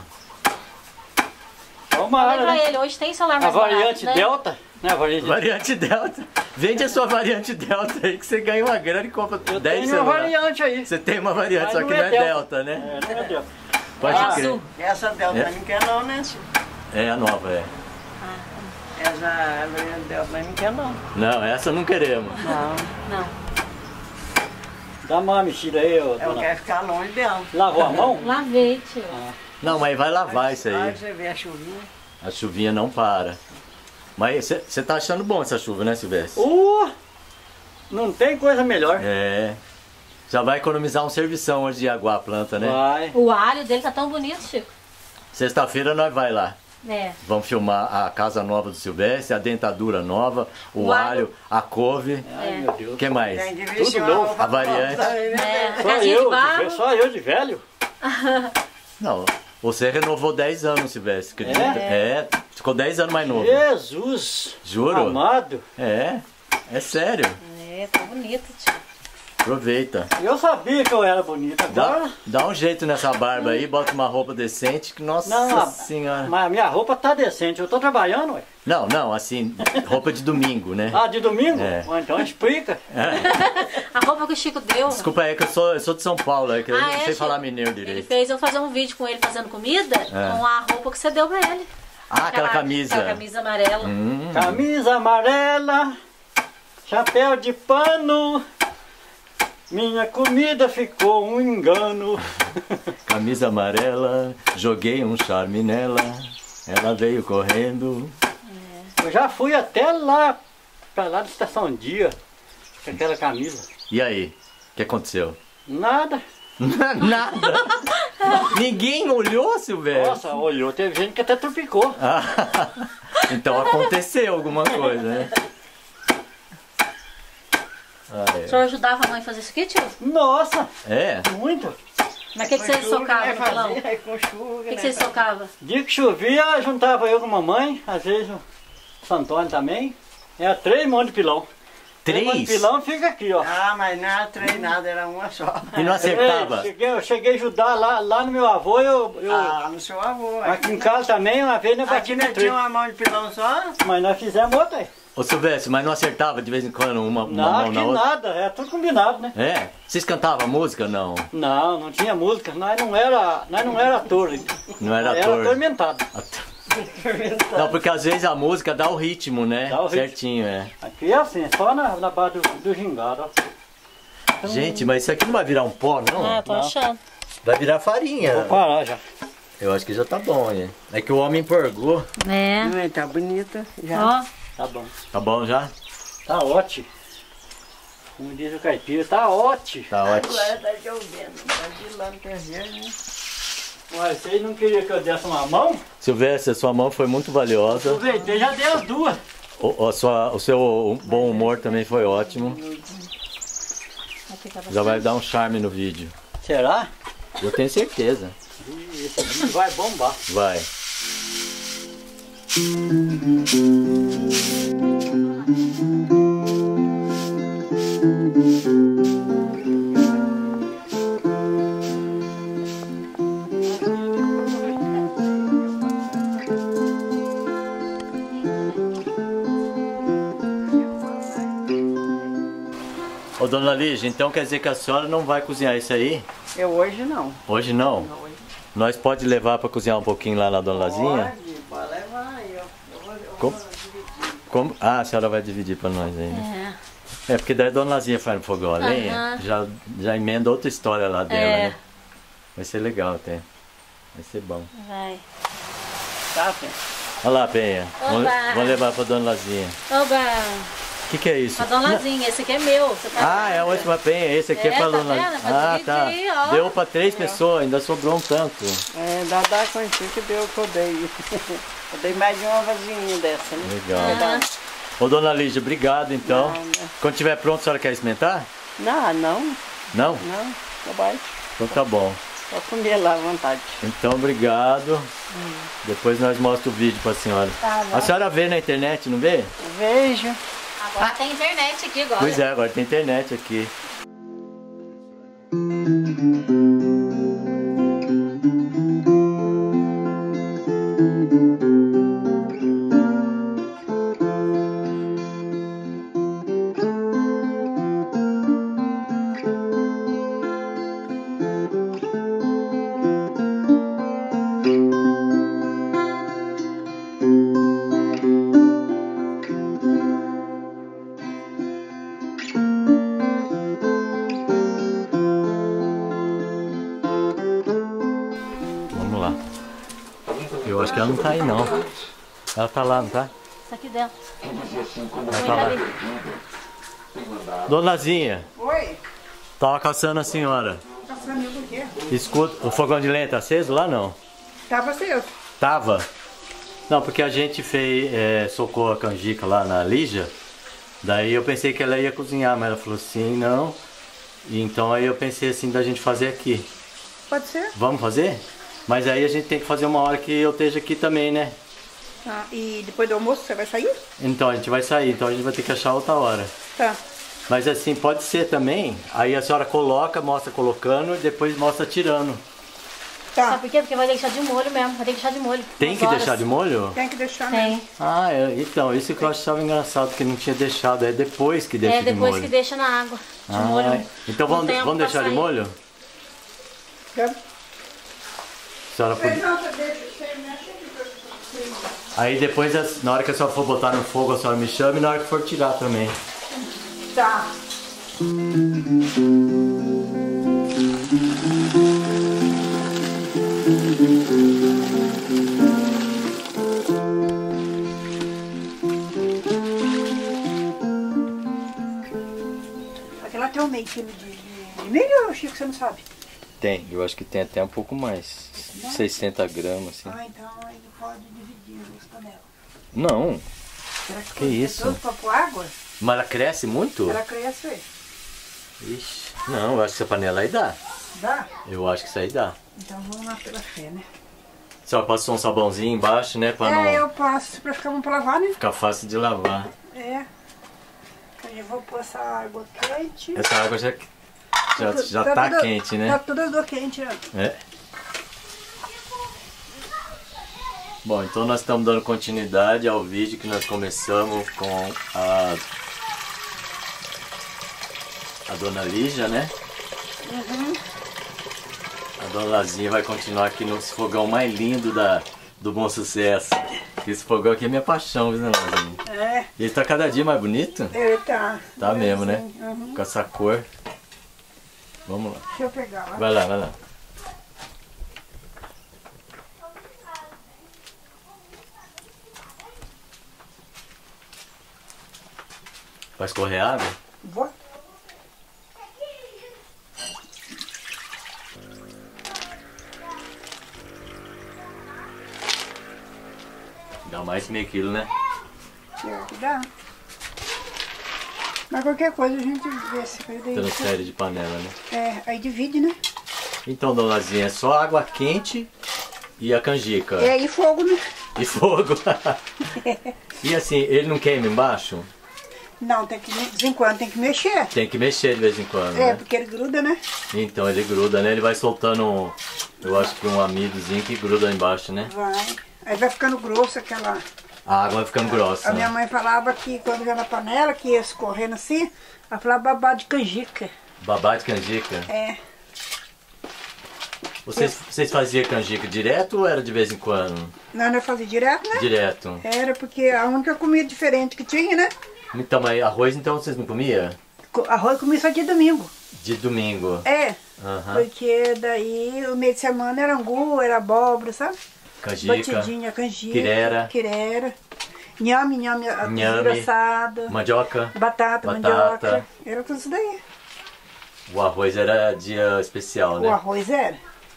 Uma Falei hora, pra né? ele, hoje tem celular A mais variante barato, né? Delta, né? A Variante Delta. Vende a sua variante Delta aí que você ganha uma grana e compra 10 Tem uma celulares. variante aí. Você tem uma variante, Mas só que não é Delta, né? É, não é Delta. Pode É crer. azul. Essa Delta não quer não, né? É a nova, é. Essa Delta não quer não. Não, essa não queremos. Não. Dá uma mexida aí, ô, Eu dona. quero ficar longe dela. Lavou a mão? Lavei, tio. Não, mas vai lavar isso Aí aí. você vê a chuvinha. A chuvinha não para. Mas você tá achando bom essa chuva, né, Silvestre? Não tem coisa melhor. É. Já vai economizar um servição hoje de aguar a planta, né? Vai. O alho dele tá tão bonito, Chico. Sexta-feira nós vai lá. É. Vamos filmar a casa nova do Silvestre, a dentadura nova, o O alho, alho. a couve. Ai, meu Deus. O que mais? Tem que vestir Tudo uma novo. roupa A variante. nova também, né? É. A Só casinha de eu, barro. só eu de velho? Não, você renovou 10 anos, Silvestre, acredita? É, ficou 10 anos mais novo. Jesus! Juro? Amado! É sério. É, tá bonito, tio. Aproveita. Eu sabia que eu era bonita. Agora... Dá um jeito nessa barba aí, bota uma roupa decente, que nossa senhora. Mas a minha roupa tá decente, eu tô trabalhando, ué. Não, assim, roupa de domingo, né? Ah, de domingo? É. Então explica. A roupa que o Chico deu. Desculpa aí que eu sou de São Paulo, é que eu não sei falar mineiro direito. Ele fez eu fazer um vídeo com ele fazendo comida com a roupa que você deu pra ele. Ah, aquela camisa. Aquela camisa amarela. Camisa amarela, chapéu de pano, minha comida ficou um engano. Camisa amarela, joguei um charme nela, ela veio correndo. Eu já fui até lá, pra lá da Estação Dia, com aquela camisa. E aí, o que aconteceu? Nada. Nada? Ninguém olhou, Silvério? Nossa, olhou, teve gente que até tropicou. Então aconteceu alguma coisa, né? O senhor ajudava a mãe a fazer isso aqui, tio? Nossa! É? Muito! Mas o que você socava no pilão? Com chuva, O que você socava? Dia que chovia, juntava eu com a mamãe, às vezes o Santônio também. Era 3 mãos de pilão. 3? 3 mãos de pilão fica aqui, ó. Ah, mas não era treinado, era uma só. E não acertava? Eu cheguei a ajudar lá no meu avô, no seu avô. Aqui em casa também, uma vez nós Aqui não tinha uma mão de pilão só? Mas nós fizemos outra aí. Ô Silvestre, mas não acertava de vez em quando uma mão na outra? Nada, é tudo combinado, né? É? Vocês cantavam música ou não? Não tinha música, nós não era ator. Não era ator? Era atormentado. Não, porque às vezes a música dá o ritmo, né? Dá o ritmo. Certinho, é. Aqui é assim, só na base do gingado, ó. Gente, mas isso aqui não vai virar um pó, não? Tô achando. Vai virar farinha. Vou parar já. Eu acho que já tá bom, hein? É que o homem empurgou. É. Tá bonita. Já. Ó. Tá bom. Tá bom já? Tá ótimo. Como diz o caipira, tá ótimo. Tá ótimo. Agora tá chovendo, tá de lá no terreiro, né? Mas vocês não queriam que eu desse uma mão? Silvestre, a sua mão foi muito valiosa. Aproveitei, já dei as 2. O seu bom humor também foi ótimo. Já vai dar um charme no vídeo. Será? Eu tenho certeza. Esse vídeo vai bombar. Vai. Ô dona Lígia, então quer dizer que a senhora não vai cozinhar isso aí? Eu hoje não. Hoje não? Não, hoje. Nós pode levar para cozinhar um pouquinho lá na dona Lazinha? Pode levar aí, ó. Como? Como? Ah, a senhora vai dividir para nós aí, né? É, porque daí a dona Lazinha faz no fogão a lenha, já emenda outra história lá dela, né? Vai ser legal até. Vai ser bom. Vai. Tá, Penha. Olha lá, Penha. Vamos levar para dona Lazinha. Oba! O que é isso? Pra dona Lazinha, esse aqui é meu. Você tá é a última Penha, esse aqui é para dona Lazinha. Ah, tá. Deu para 3 pessoas, ainda sobrou um tanto. É, dá contigo que deu que eu dei. Eu dei mais de uma vasinha dessa, né? Legal. Ô dona Lígia, obrigado então. Quando estiver pronto, a senhora quer experimentar? Não. Não? Não, tá bom. Então tá bom. Pode comer lá à vontade. Então, obrigado. Depois nós mostramos o vídeo pra senhora. Tá bom. A senhora vê na internet, não vê? Vejo. Agora tem internet aqui agora. Pois é, agora tem internet aqui. Eu acho que ela não tá aí não. Ela tá lá, não tá? Tá aqui dentro. Ela tá lá. Dona Lazinha. Oi. Tava caçando a senhora. Caçando o quê? Escuta, o fogão de lenha tá aceso lá não? Tava cedo. Tava? Não, porque a gente fez, socou a canjica lá na Lígia. Daí eu pensei que ela ia cozinhar, mas ela falou assim, não. E então aí eu pensei assim da gente fazer aqui. Pode ser. Vamos fazer? Mas aí a gente tem que fazer uma hora que eu esteja aqui também, né? Ah, e depois do almoço você vai sair? Então a gente vai sair, então a gente vai ter que achar outra hora. Tá. Mas assim, pode ser também. Aí a senhora coloca, mostra colocando e depois mostra tirando. Tá. Sabe por quê? Porque vai deixar de molho mesmo. Vai ter que deixar de molho. Tem que deixar de molho? Tem que deixar mesmo. Ah, então, isso que eu achava engraçado, que não tinha deixado. É depois que deixa de molho. É depois que deixa na água. De molho. Então vamos deixar de molho? Quer? Senhora pode... Aí depois, na hora que a senhora for botar no fogo, a senhora me chama e na hora que for tirar também. Tá. Aquela tem meio quilo de milho, Chico, você não sabe? Tem, eu acho que tem até um pouco mais. Não? 60 gramas, assim. Ah, então ele pode dividir as panelas. Não. Será que isso? Todo pra pôr água? Mas ela cresce muito? Ela cresce. Ixi, não, eu acho que essa panela aí dá. Dá? Eu acho que isso aí dá. Então vamos lá pela fé, né? A senhora passou um sabãozinho embaixo, né? Pra não... eu passo pra ficar bom pra lavar, né? Ficar fácil de lavar. É. Eu vou pôr essa água quente. Essa água já tá quente, né? Tá toda água quente, ó. É. Bom, então nós estamos dando continuidade ao vídeo que nós começamos com a Dona Lígia, né? Uhum. A Dona Lazinha vai continuar aqui no fogão mais lindo do Bom Sucesso. Esse fogão aqui é minha paixão, viu, Lazinha? É. E ele tá cada dia mais bonito? Ele tá. Tá mesmo, né? Uhum. Com essa cor. Vamos lá. Deixa eu pegar lá. Vai lá, vai lá. Vai escorrer água? Vou. Dá mais que meio quilo, né? Dá. Mas qualquer coisa a gente vê se foi daí. Tendo série de panela, né? É, aí divide, né? Então, Dona Lazinha, é só água quente e a canjica. É, e fogo, né? E fogo. E assim, ele não queima embaixo? Não, tem que, de vez em quando tem que mexer. Tem que mexer de vez em quando, É, né? porque ele gruda, né? Então, ele gruda, né? Ele vai soltando, eu acho que um amidozinho que gruda embaixo, né? Vai. Aí vai ficando grosso aquela... A água vai ficando grossa, A minha mãe falava que quando ia na panela, que ia escorrendo assim, ela falava babá de canjica. Babá de canjica? É. Vocês faziam canjica direto ou era de vez em quando? Não, eu fazia direto, né? Direto. Era porque a única comida diferente que tinha, né? Então, mas arroz então vocês não comiam? Arroz comia só de domingo. De domingo? É. Uhum. Porque daí o meio de semana era angu, era abóbora, sabe? Canjica. Batidinha, canjica. Quirera. Nhame, engraçada. Mandioca. Batata, mandioca. Era tudo isso daí. O arroz era dia especial, né? O arroz era.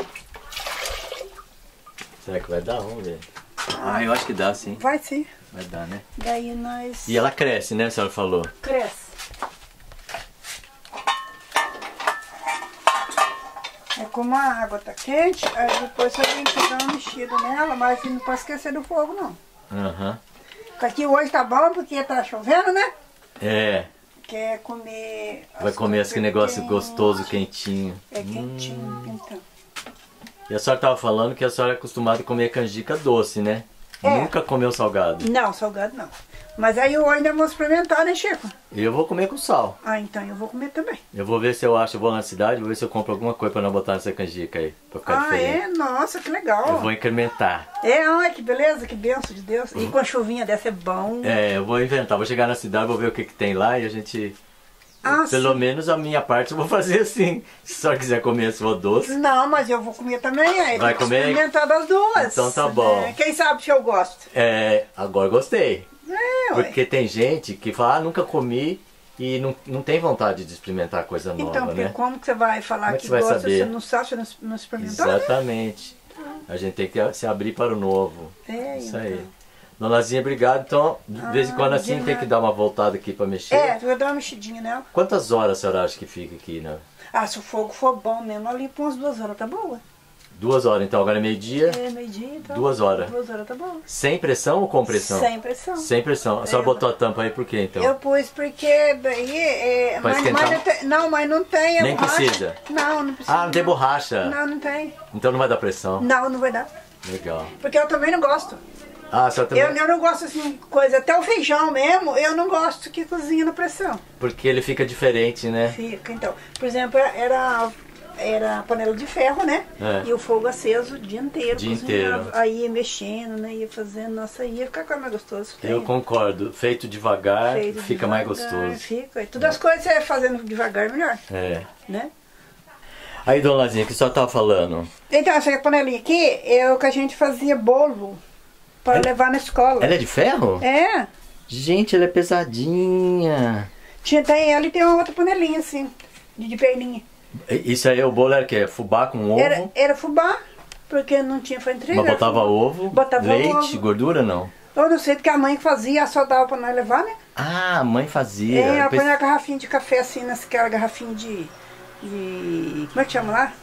Será que vai dar? Vamos ver. Ah, eu acho que dá, sim. Vai sim. Vai dar, né? Daí nós... E ela cresce, né? A senhora falou. Cresce. É como a água tá quente, aí depois você tem que dar uma mexida nela, mas não pode esquecer do fogo, não. Aham. Aqui hoje tá bom porque tá chovendo, né? É. Quer comer... Vai comer esse negócio gostoso, quentinho. É quentinho, então. E a senhora tava falando que a senhora é acostumada a comer canjica doce, né? É. Nunca comeu salgado. Não, salgado não. Mas aí eu ainda vou experimentar, né, Chico? E eu vou comer com sal. Ah, então eu vou comer também. Eu vou ver se eu acho, eu vou na cidade, vou ver se eu compro alguma coisa pra não botar nessa canjica aí, pra ficar diferente. É? Nossa, que legal. Eu vou incrementar. É, ai, que beleza, que benção de Deus. E com a chuvinha dessa é bom. É, eu vou inventar, vou chegar na cidade, vou ver o que tem lá e a gente... Pelo menos a minha parte eu vou fazer assim. Se a senhora quiser comer a sua doce. Não, mas eu vou comer também. Aí vai comer? Experimentar das duas. Então tá bom. É, quem sabe se eu gosto. É, agora gostei. É, porque tem gente que fala, nunca comi e não tem vontade de experimentar coisa nova, então, porque né? como que você vai falar que vai gosta saber? se você não sabe, você não experimentou? Exatamente. A gente tem que se abrir para o novo. É, isso então. aí. Dona Lazinha, obrigado. Então, de vez em quando assim tem que dar uma voltada aqui para mexer. É, eu vou dar uma mexidinha nela. Quantas horas a senhora acha que fica aqui, né? Ah, se o fogo for bom mesmo, ali por umas 2 horas, tá boa. 2 horas, então agora é meio-dia? É, meio-dia, então. 2 horas. 2 horas tá bom. Sem pressão ou com pressão? Sem pressão. Sem pressão. A senhora botou a tampa aí por quê, então? Eu pus porque daí... mas não tem. Nem precisa? Não precisa. Ah, não tem borracha? Não tem. Então não vai dar pressão? Não vai dar. Legal. Porque eu também não gosto. Ah, a senhora também? Eu não gosto assim, coisa, até o feijão mesmo, eu não gosto que cozinha na pressão. Porque ele fica diferente, né? Fica, então. Por exemplo, era panela de ferro, né? É. E o fogo aceso o dia inteiro. O dia inteiro. Aí ia mexendo, né? Ia fazendo, nossa, ia ficar mais gostoso. Eu concordo. Feito devagar, fica mais gostoso. Fica. Todas as coisas você fazendo devagar, melhor. É. Né? Aí, dona Lazinha, o que a senhora tava falando? Então, essa panelinha aqui é o que a gente fazia bolo para levar na escola. Ela é de ferro? É. Gente, ela é pesadinha. Tem ela e tem uma outra panelinha assim, de perninha. Isso aí, o bolo era o quê? Fubá com ovo? Era fubá, porque não tinha para entregar. Mas botava ovo, leite, ovo. Gordura, não? Eu não sei, porque a mãe fazia, só dava para nós levar, né? Ah, a mãe fazia. Ela põe a garrafinha de café assim, naquela garrafinha de... Como é que chama lá?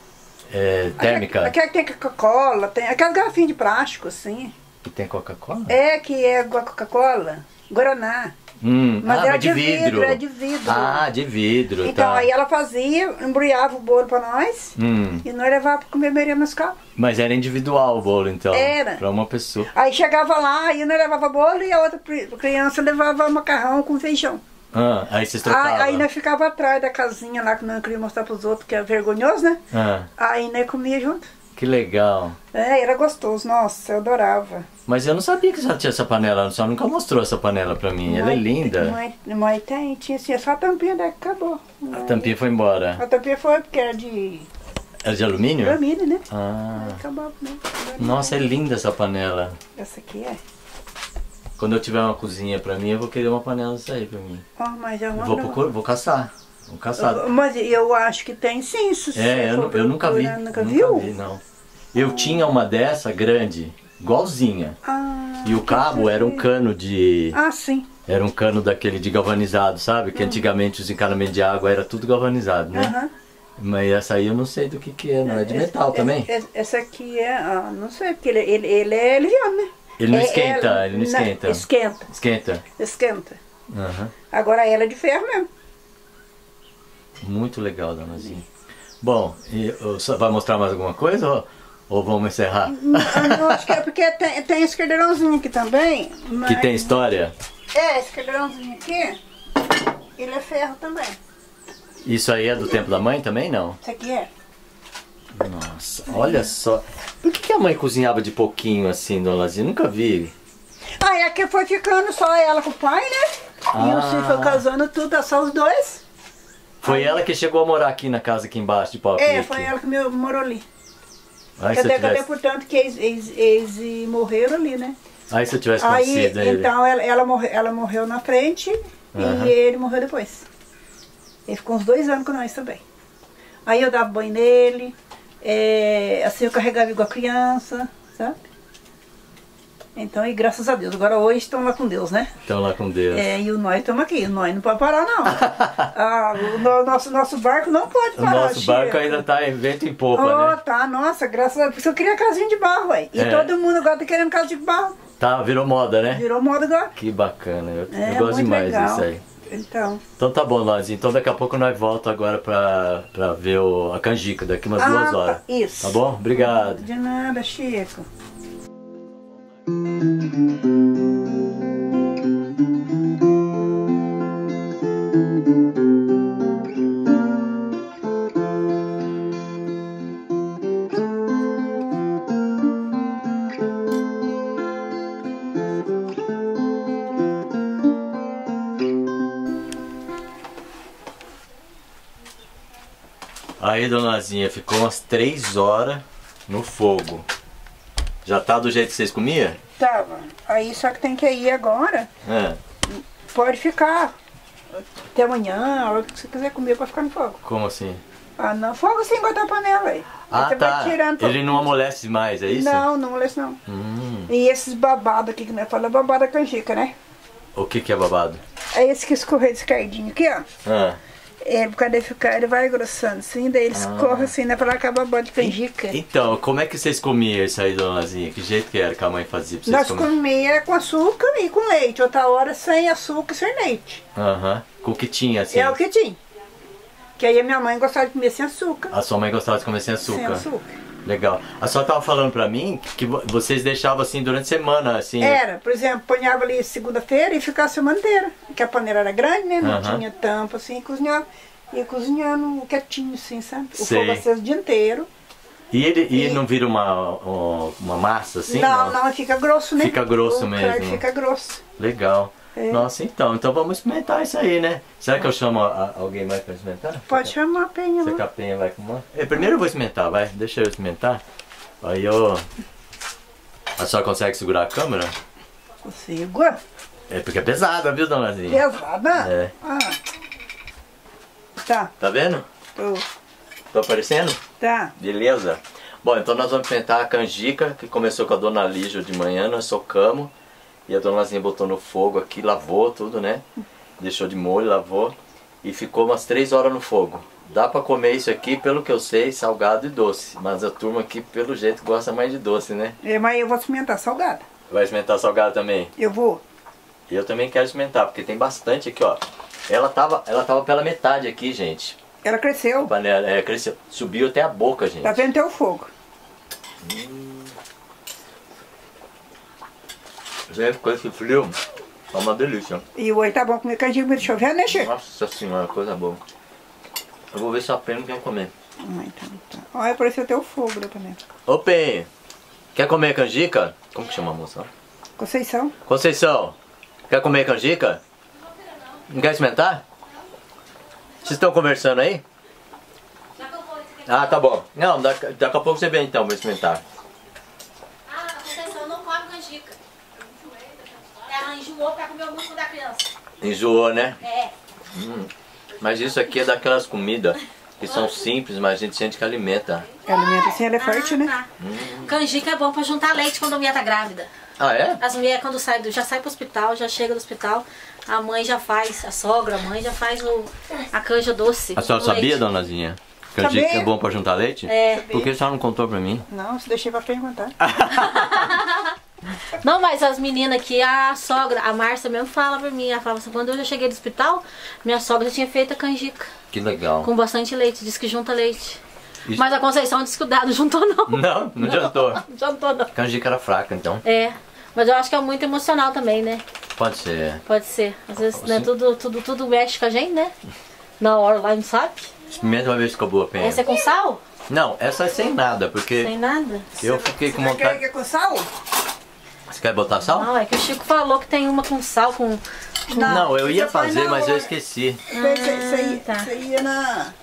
Térmica? Aquela que tem Coca-Cola, tem aquelas garrafinhas de plástico, assim. Que tem Coca-Cola? Que é Coca-Cola, Guaraná. Mas é de vidro. É de vidro. Ah, de vidro, então, tá. Aí ela fazia, embrulhava o bolo pra nós e nós levava pra comer merenda na escola. Mas era individual o bolo, então? Era. Pra uma pessoa. Aí chegava lá, aí nós levava bolo e a outra criança levava macarrão com feijão. Aí vocês trocavam? Aí nós ficava atrás da casinha lá, que não queria mostrar pros outros, que é vergonhoso, né? Aí nós comia junto. Que legal. Era gostoso, nossa, eu adorava. Mas eu não sabia que você tinha essa panela, você nunca mostrou essa panela pra mim, ela é linda. Mas tinha assim, só a tampinha daqui, acabou. A tampinha foi embora? A tampinha foi porque era de... Era de alumínio? Alumínio, né? Aí acabou, né? Nossa, é linda essa panela. Essa aqui é. Quando eu tiver uma cozinha pra mim, eu vou querer uma panela dessa aí pra mim. Mas é uma vou caçar. Vou caçar. Mas eu acho que tem sim. Eu nunca vi. Nunca viu? Vi, não. Eu tinha uma dessa grande, igualzinha. E o cabo era um cano de... sim. Era um cano daquele de galvanizado, sabe? Que antigamente os encanamentos de água era tudo galvanizado, né? Mas essa aí eu não sei do que é, não é de metal também? Essa aqui não sei, porque ele é liviano, né? Ele não esquenta, ele não esquenta. Esquenta. Agora ela é de ferro mesmo. Muito legal, donazinha. Bom, vai mostrar mais alguma coisa ou vamos encerrar? Não, acho que é porque tem esse caldeirãozinho aqui também. Que tem história? Esse caldeirãozinho aqui, ele é ferro também. Isso aí é do tempo da mãe também, não? Isso aqui é. Nossa, olha só. Por que a mãe cozinhava de pouquinho assim, dona Lazinha? Nunca vi. É que foi ficando só ela com o pai, né? E o filho foi casando tudo, só os dois. Foi ela que chegou a morar aqui na casa aqui embaixo de pau? Foi ela que morou ali. Cadê, portanto, que eles morreram ali, né? Aí se eu tivesse conhecido ele. Então ela morreu na frente e ele morreu depois. Ele ficou uns 2 anos com nós também. Aí eu dava banho nele, assim eu carregava igual criança, sabe? Então, e graças a Deus, agora hoje estão lá com Deus, né? Estão lá com Deus. E nós estamos aqui, nós não pode parar não. Nosso barco não pode parar. O nosso barco ainda está em vento em popa, né? Tá, nossa, graças a Deus. Porque eu queria casinha de barro, aí. E todo mundo agora tá querendo casa de barro. Tá, virou moda, né? Virou moda agora. Que bacana, eu gosto demais disso aí. Então tá bom, Lazinha. Então daqui a pouco nós voltamos agora pra ver a canjica, daqui umas 2 horas. Isso. Tá bom? Obrigado. De nada, Chico. Aí, dona Lazinha, ficou umas 3 horas no fogo. Já tá do jeito que vocês comiam? Tava. Aí só que tem que ir agora. Pode ficar até amanhã, a hora que você quiser comer, pode ficar no fogo. Como assim? Não, fogo sem botar a panela aí. Você vai tirando ele não amolece mais, é isso? Não amolece não. E esses babados aqui, que nós falamos, babada canjica, né? O que é babado? É esse que escorreu desse cardinho aqui, ó. Ele, quando ele ficar, ele vai engrossando assim, daí eles correm assim, né, pra acabar a bola de canjica. Então, como é que vocês comiam isso aí, dona Lazinha? Que jeito que era que a mãe fazia pra vocês Nós comíamos com açúcar e com leite, outra hora sem açúcar e sem leite. Com o que tinha, assim? É o que tinha. Que aí a minha mãe gostava de comer sem açúcar. A sua mãe gostava de comer sem açúcar? Sem açúcar. Legal. A senhora tava falando pra mim que vocês deixavam assim durante a semana, assim... Era, por exemplo, ponhava ali segunda-feira e ficava a semana inteira. Porque a panela era grande, né? Não tinha tampa, assim, e cozinhava. Ia cozinhando quietinho, assim, sabe? O fogo acesa o dia inteiro. E ele não vira uma massa, assim? Não, fica grosso, né? Fica grosso mesmo. Fica grosso. Legal. Nossa, então vamos experimentar isso aí, né? Será que eu chamo alguém mais pra experimentar? Pode chamar a Penha. Será que a Penha vai com uma? Primeiro eu vou experimentar, vai. Deixa eu experimentar. Aí eu... A senhora consegue segurar a câmera? Consigo. É porque é pesada, viu, dona Lazinha? Pesada? É. Tá. Tá vendo? Tô aparecendo? Tá. Beleza. Bom, então nós vamos experimentar a canjica, que começou com a dona Lígia de manhã, nós socamos. E a dona Lazinha botou no fogo aqui, lavou tudo, né? Deixou de molho, lavou. E ficou umas 3 horas no fogo. Dá pra comer isso aqui, pelo que eu sei, salgado e doce. Mas a turma aqui, pelo jeito, gosta mais de doce, né? Mas eu vou experimentar salgada. Vai experimentar salgado também? Eu vou. Eu também quero experimentar, porque tem bastante aqui, ó. Ela tava pela metade aqui, gente. Ela cresceu. A panela, cresceu. Subiu até a boca, gente. Tá vendo até o fogo. Gente, com esse frio, é uma delícia. E hoje tá bom comer canjica, mas deixa eu ver, né, Chico? Nossa senhora, coisa boa. Eu vou ver se a Penha quer comer. Então tá. Olha, apareceu até o fogo da panela. Ô Penha, quer comer canjica? Como que chama a moça? Conceição. Conceição, quer comer canjica? Não quer experimentar? Vocês estão conversando aí? Ah, tá bom. Não, daqui a pouco você vem então, vou experimentar. A Conceição não come canjica. Ela enjoou pra comer o músculo da criança. Enjoou, né? É. Mas isso aqui é daquelas comidas que são simples, mas a gente sente que alimenta. Alimenta assim, ela é forte, né? Tá. Canjica é bom pra juntar leite quando a mulher tá grávida. Ah, é? As mulheres quando já sai pro hospital, já chega do hospital, a mãe já faz, a sogra, a mãe já faz a canja doce. A senhora sabia, dona Lazinha? Canjica é bom pra juntar leite? É. Por que a senhora não contou pra mim? Não, se deixei pra perguntar. Não, mas as meninas aqui, a sogra, a Márcia mesmo fala pra mim, ela fala assim, quando eu já cheguei do hospital, minha sogra já tinha feito a canjica. Que legal. Com bastante leite, diz que junta leite. Isso. Mas a Conceição disse que o dado não juntou não. Não adiantou. Não juntou não. Canjica era fraca, então. É, mas eu acho que é muito emocional também, né? Pode ser. Pode ser. Às vezes, né, tudo mexe com a gente, né? Na hora lá, não sabe? Experimenta uma vez que ficou boa, Penha. Essa é com sal? Não, essa é sem nada, porque... Sem nada? Eu fiquei com vontade... Você quer com sal? Você quer botar sal? Não, é que o Chico falou que tem uma com sal, com... Não, eu ia fazer, mas eu esqueci. Você ia na...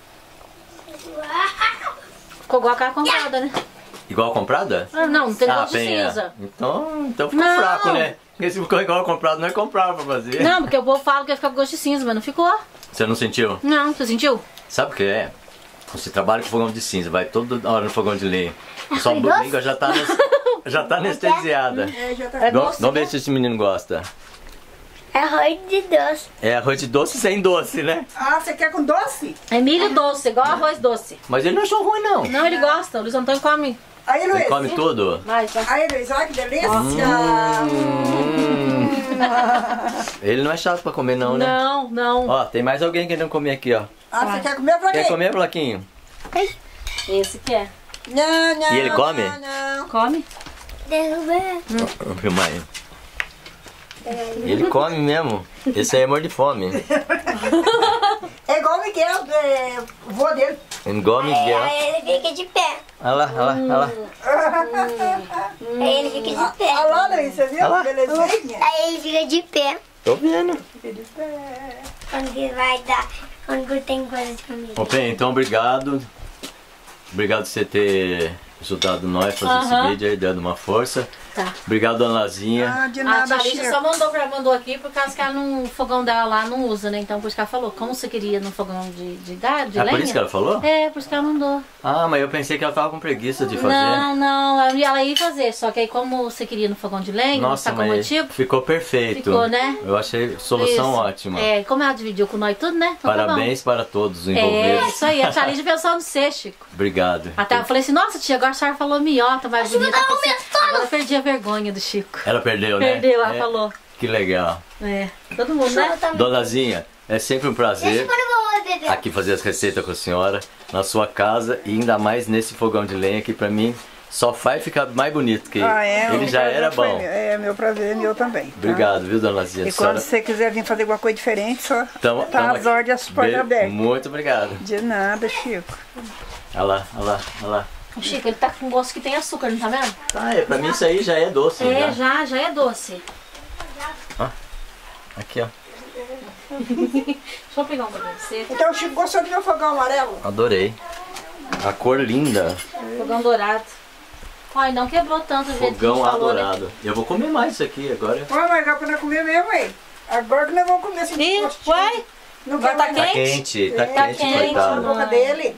Ficou igual aquela comprada, né? Igual a comprada? Ah, não tem gosto de Penha. cinza. Então ficou fraco, né? Porque se ficou igual a comprada, não é comprar pra fazer. Não, porque o povo fala que ia ficar com gosto de cinza, mas não ficou. Você não sentiu? Não, você sentiu? Sabe o que é? Você trabalha com fogão de cinza, vai toda hora no fogão de lenha. Sua língua já tá anestesiada. Vamos ver se esse menino gosta. É arroz de doce. É arroz de doce sem doce, né? Ah, você quer com doce? É milho doce, igual arroz doce. Mas ele não achou ruim, não. Não, ele gosta. O Luiz Antônio come. Aí, Luiz. Ele come tudo? Aí, Luiz, olha que delícia. Ele não é chato pra comer, não, né? Não. Ó, tem mais alguém que não comer aqui, ó. Ah, você quer comer, Flaquinho? Quer comer, Flaquinho? Esse que é. Não. E ele come? Não. Come? Vamos filmar aí. Ele come mesmo. Esse aí é amor de fome. É igual o Miguel, o vô dele. Igual Miguel. Aí ele fica de pé. Olha lá. Aí ele fica de pé. Olha lá, Luiz, você viu? Belezinha. Aí ele fica de pé. Tô vendo. Fica de pé. Quando que vai dar, quando tem coisa de comida. Ô, Penha, então obrigado. Obrigado por você ter ajudado nós a fazer esse vídeo aí, dando uma força. Tá. Obrigado, dona Lazinha. De nada, a tia Lígia só mandou aqui por causa que ela no fogão dela lá não usa, né? Então por isso que ela falou, como você queria no fogão de gado, de lenha. Por isso que ela falou? É, por isso que ela mandou. Ah, mas eu pensei que ela tava com preguiça de fazer. Não, ela ia fazer, só que aí como você queria no fogão de lenha, nossa, como antigo. Ficou perfeito. Ficou, né? Eu achei solução ótima. É, como ela dividiu com nós tudo, né? Então, parabéns para todos os envolvidos. É, isso aí, a tia Lígia pensou no você, Chico. Obrigado. Até eu falei assim, nossa tia, agora a senhora falou miota, mais bonita. Agora eu perdi a vergonha do Chico. Ela perdeu, né? Perdeu, ela falou. Que legal. É, todo mundo, né? Donazinha, é sempre um prazer aqui fazer as receitas com a senhora, na sua casa e ainda mais nesse fogão de lenha que pra mim só faz ficar mais bonito, que ele já era bom. Meu prazer é meu também. Tá? Obrigado, viu, dona Lazinha? E quando você quiser vir fazer alguma coisa diferente, só tá as ordens, as portas abertas. Muito obrigado. De nada, Chico. Olha lá, olha lá, olha lá. O Chico, ele tá com gosto que tem açúcar, não tá vendo? Ah, pra mim isso aí já é doce. É, já é doce. Ó, aqui, ó. Deixa eu pegar um pra você. Então o Chico gostou do meu fogão amarelo? Adorei. A cor linda. Fogão dourado. Ai, não quebrou tanto o jeito que a gente falou, adorado. né? Eu vou comer mais isso aqui agora. Ué, mas dá pra nós comer mesmo, hein? Agora que nós vamos comer esse gostinho. Ué? Não tá quente? Tá quente, tá quente, coitado. Na boca dele.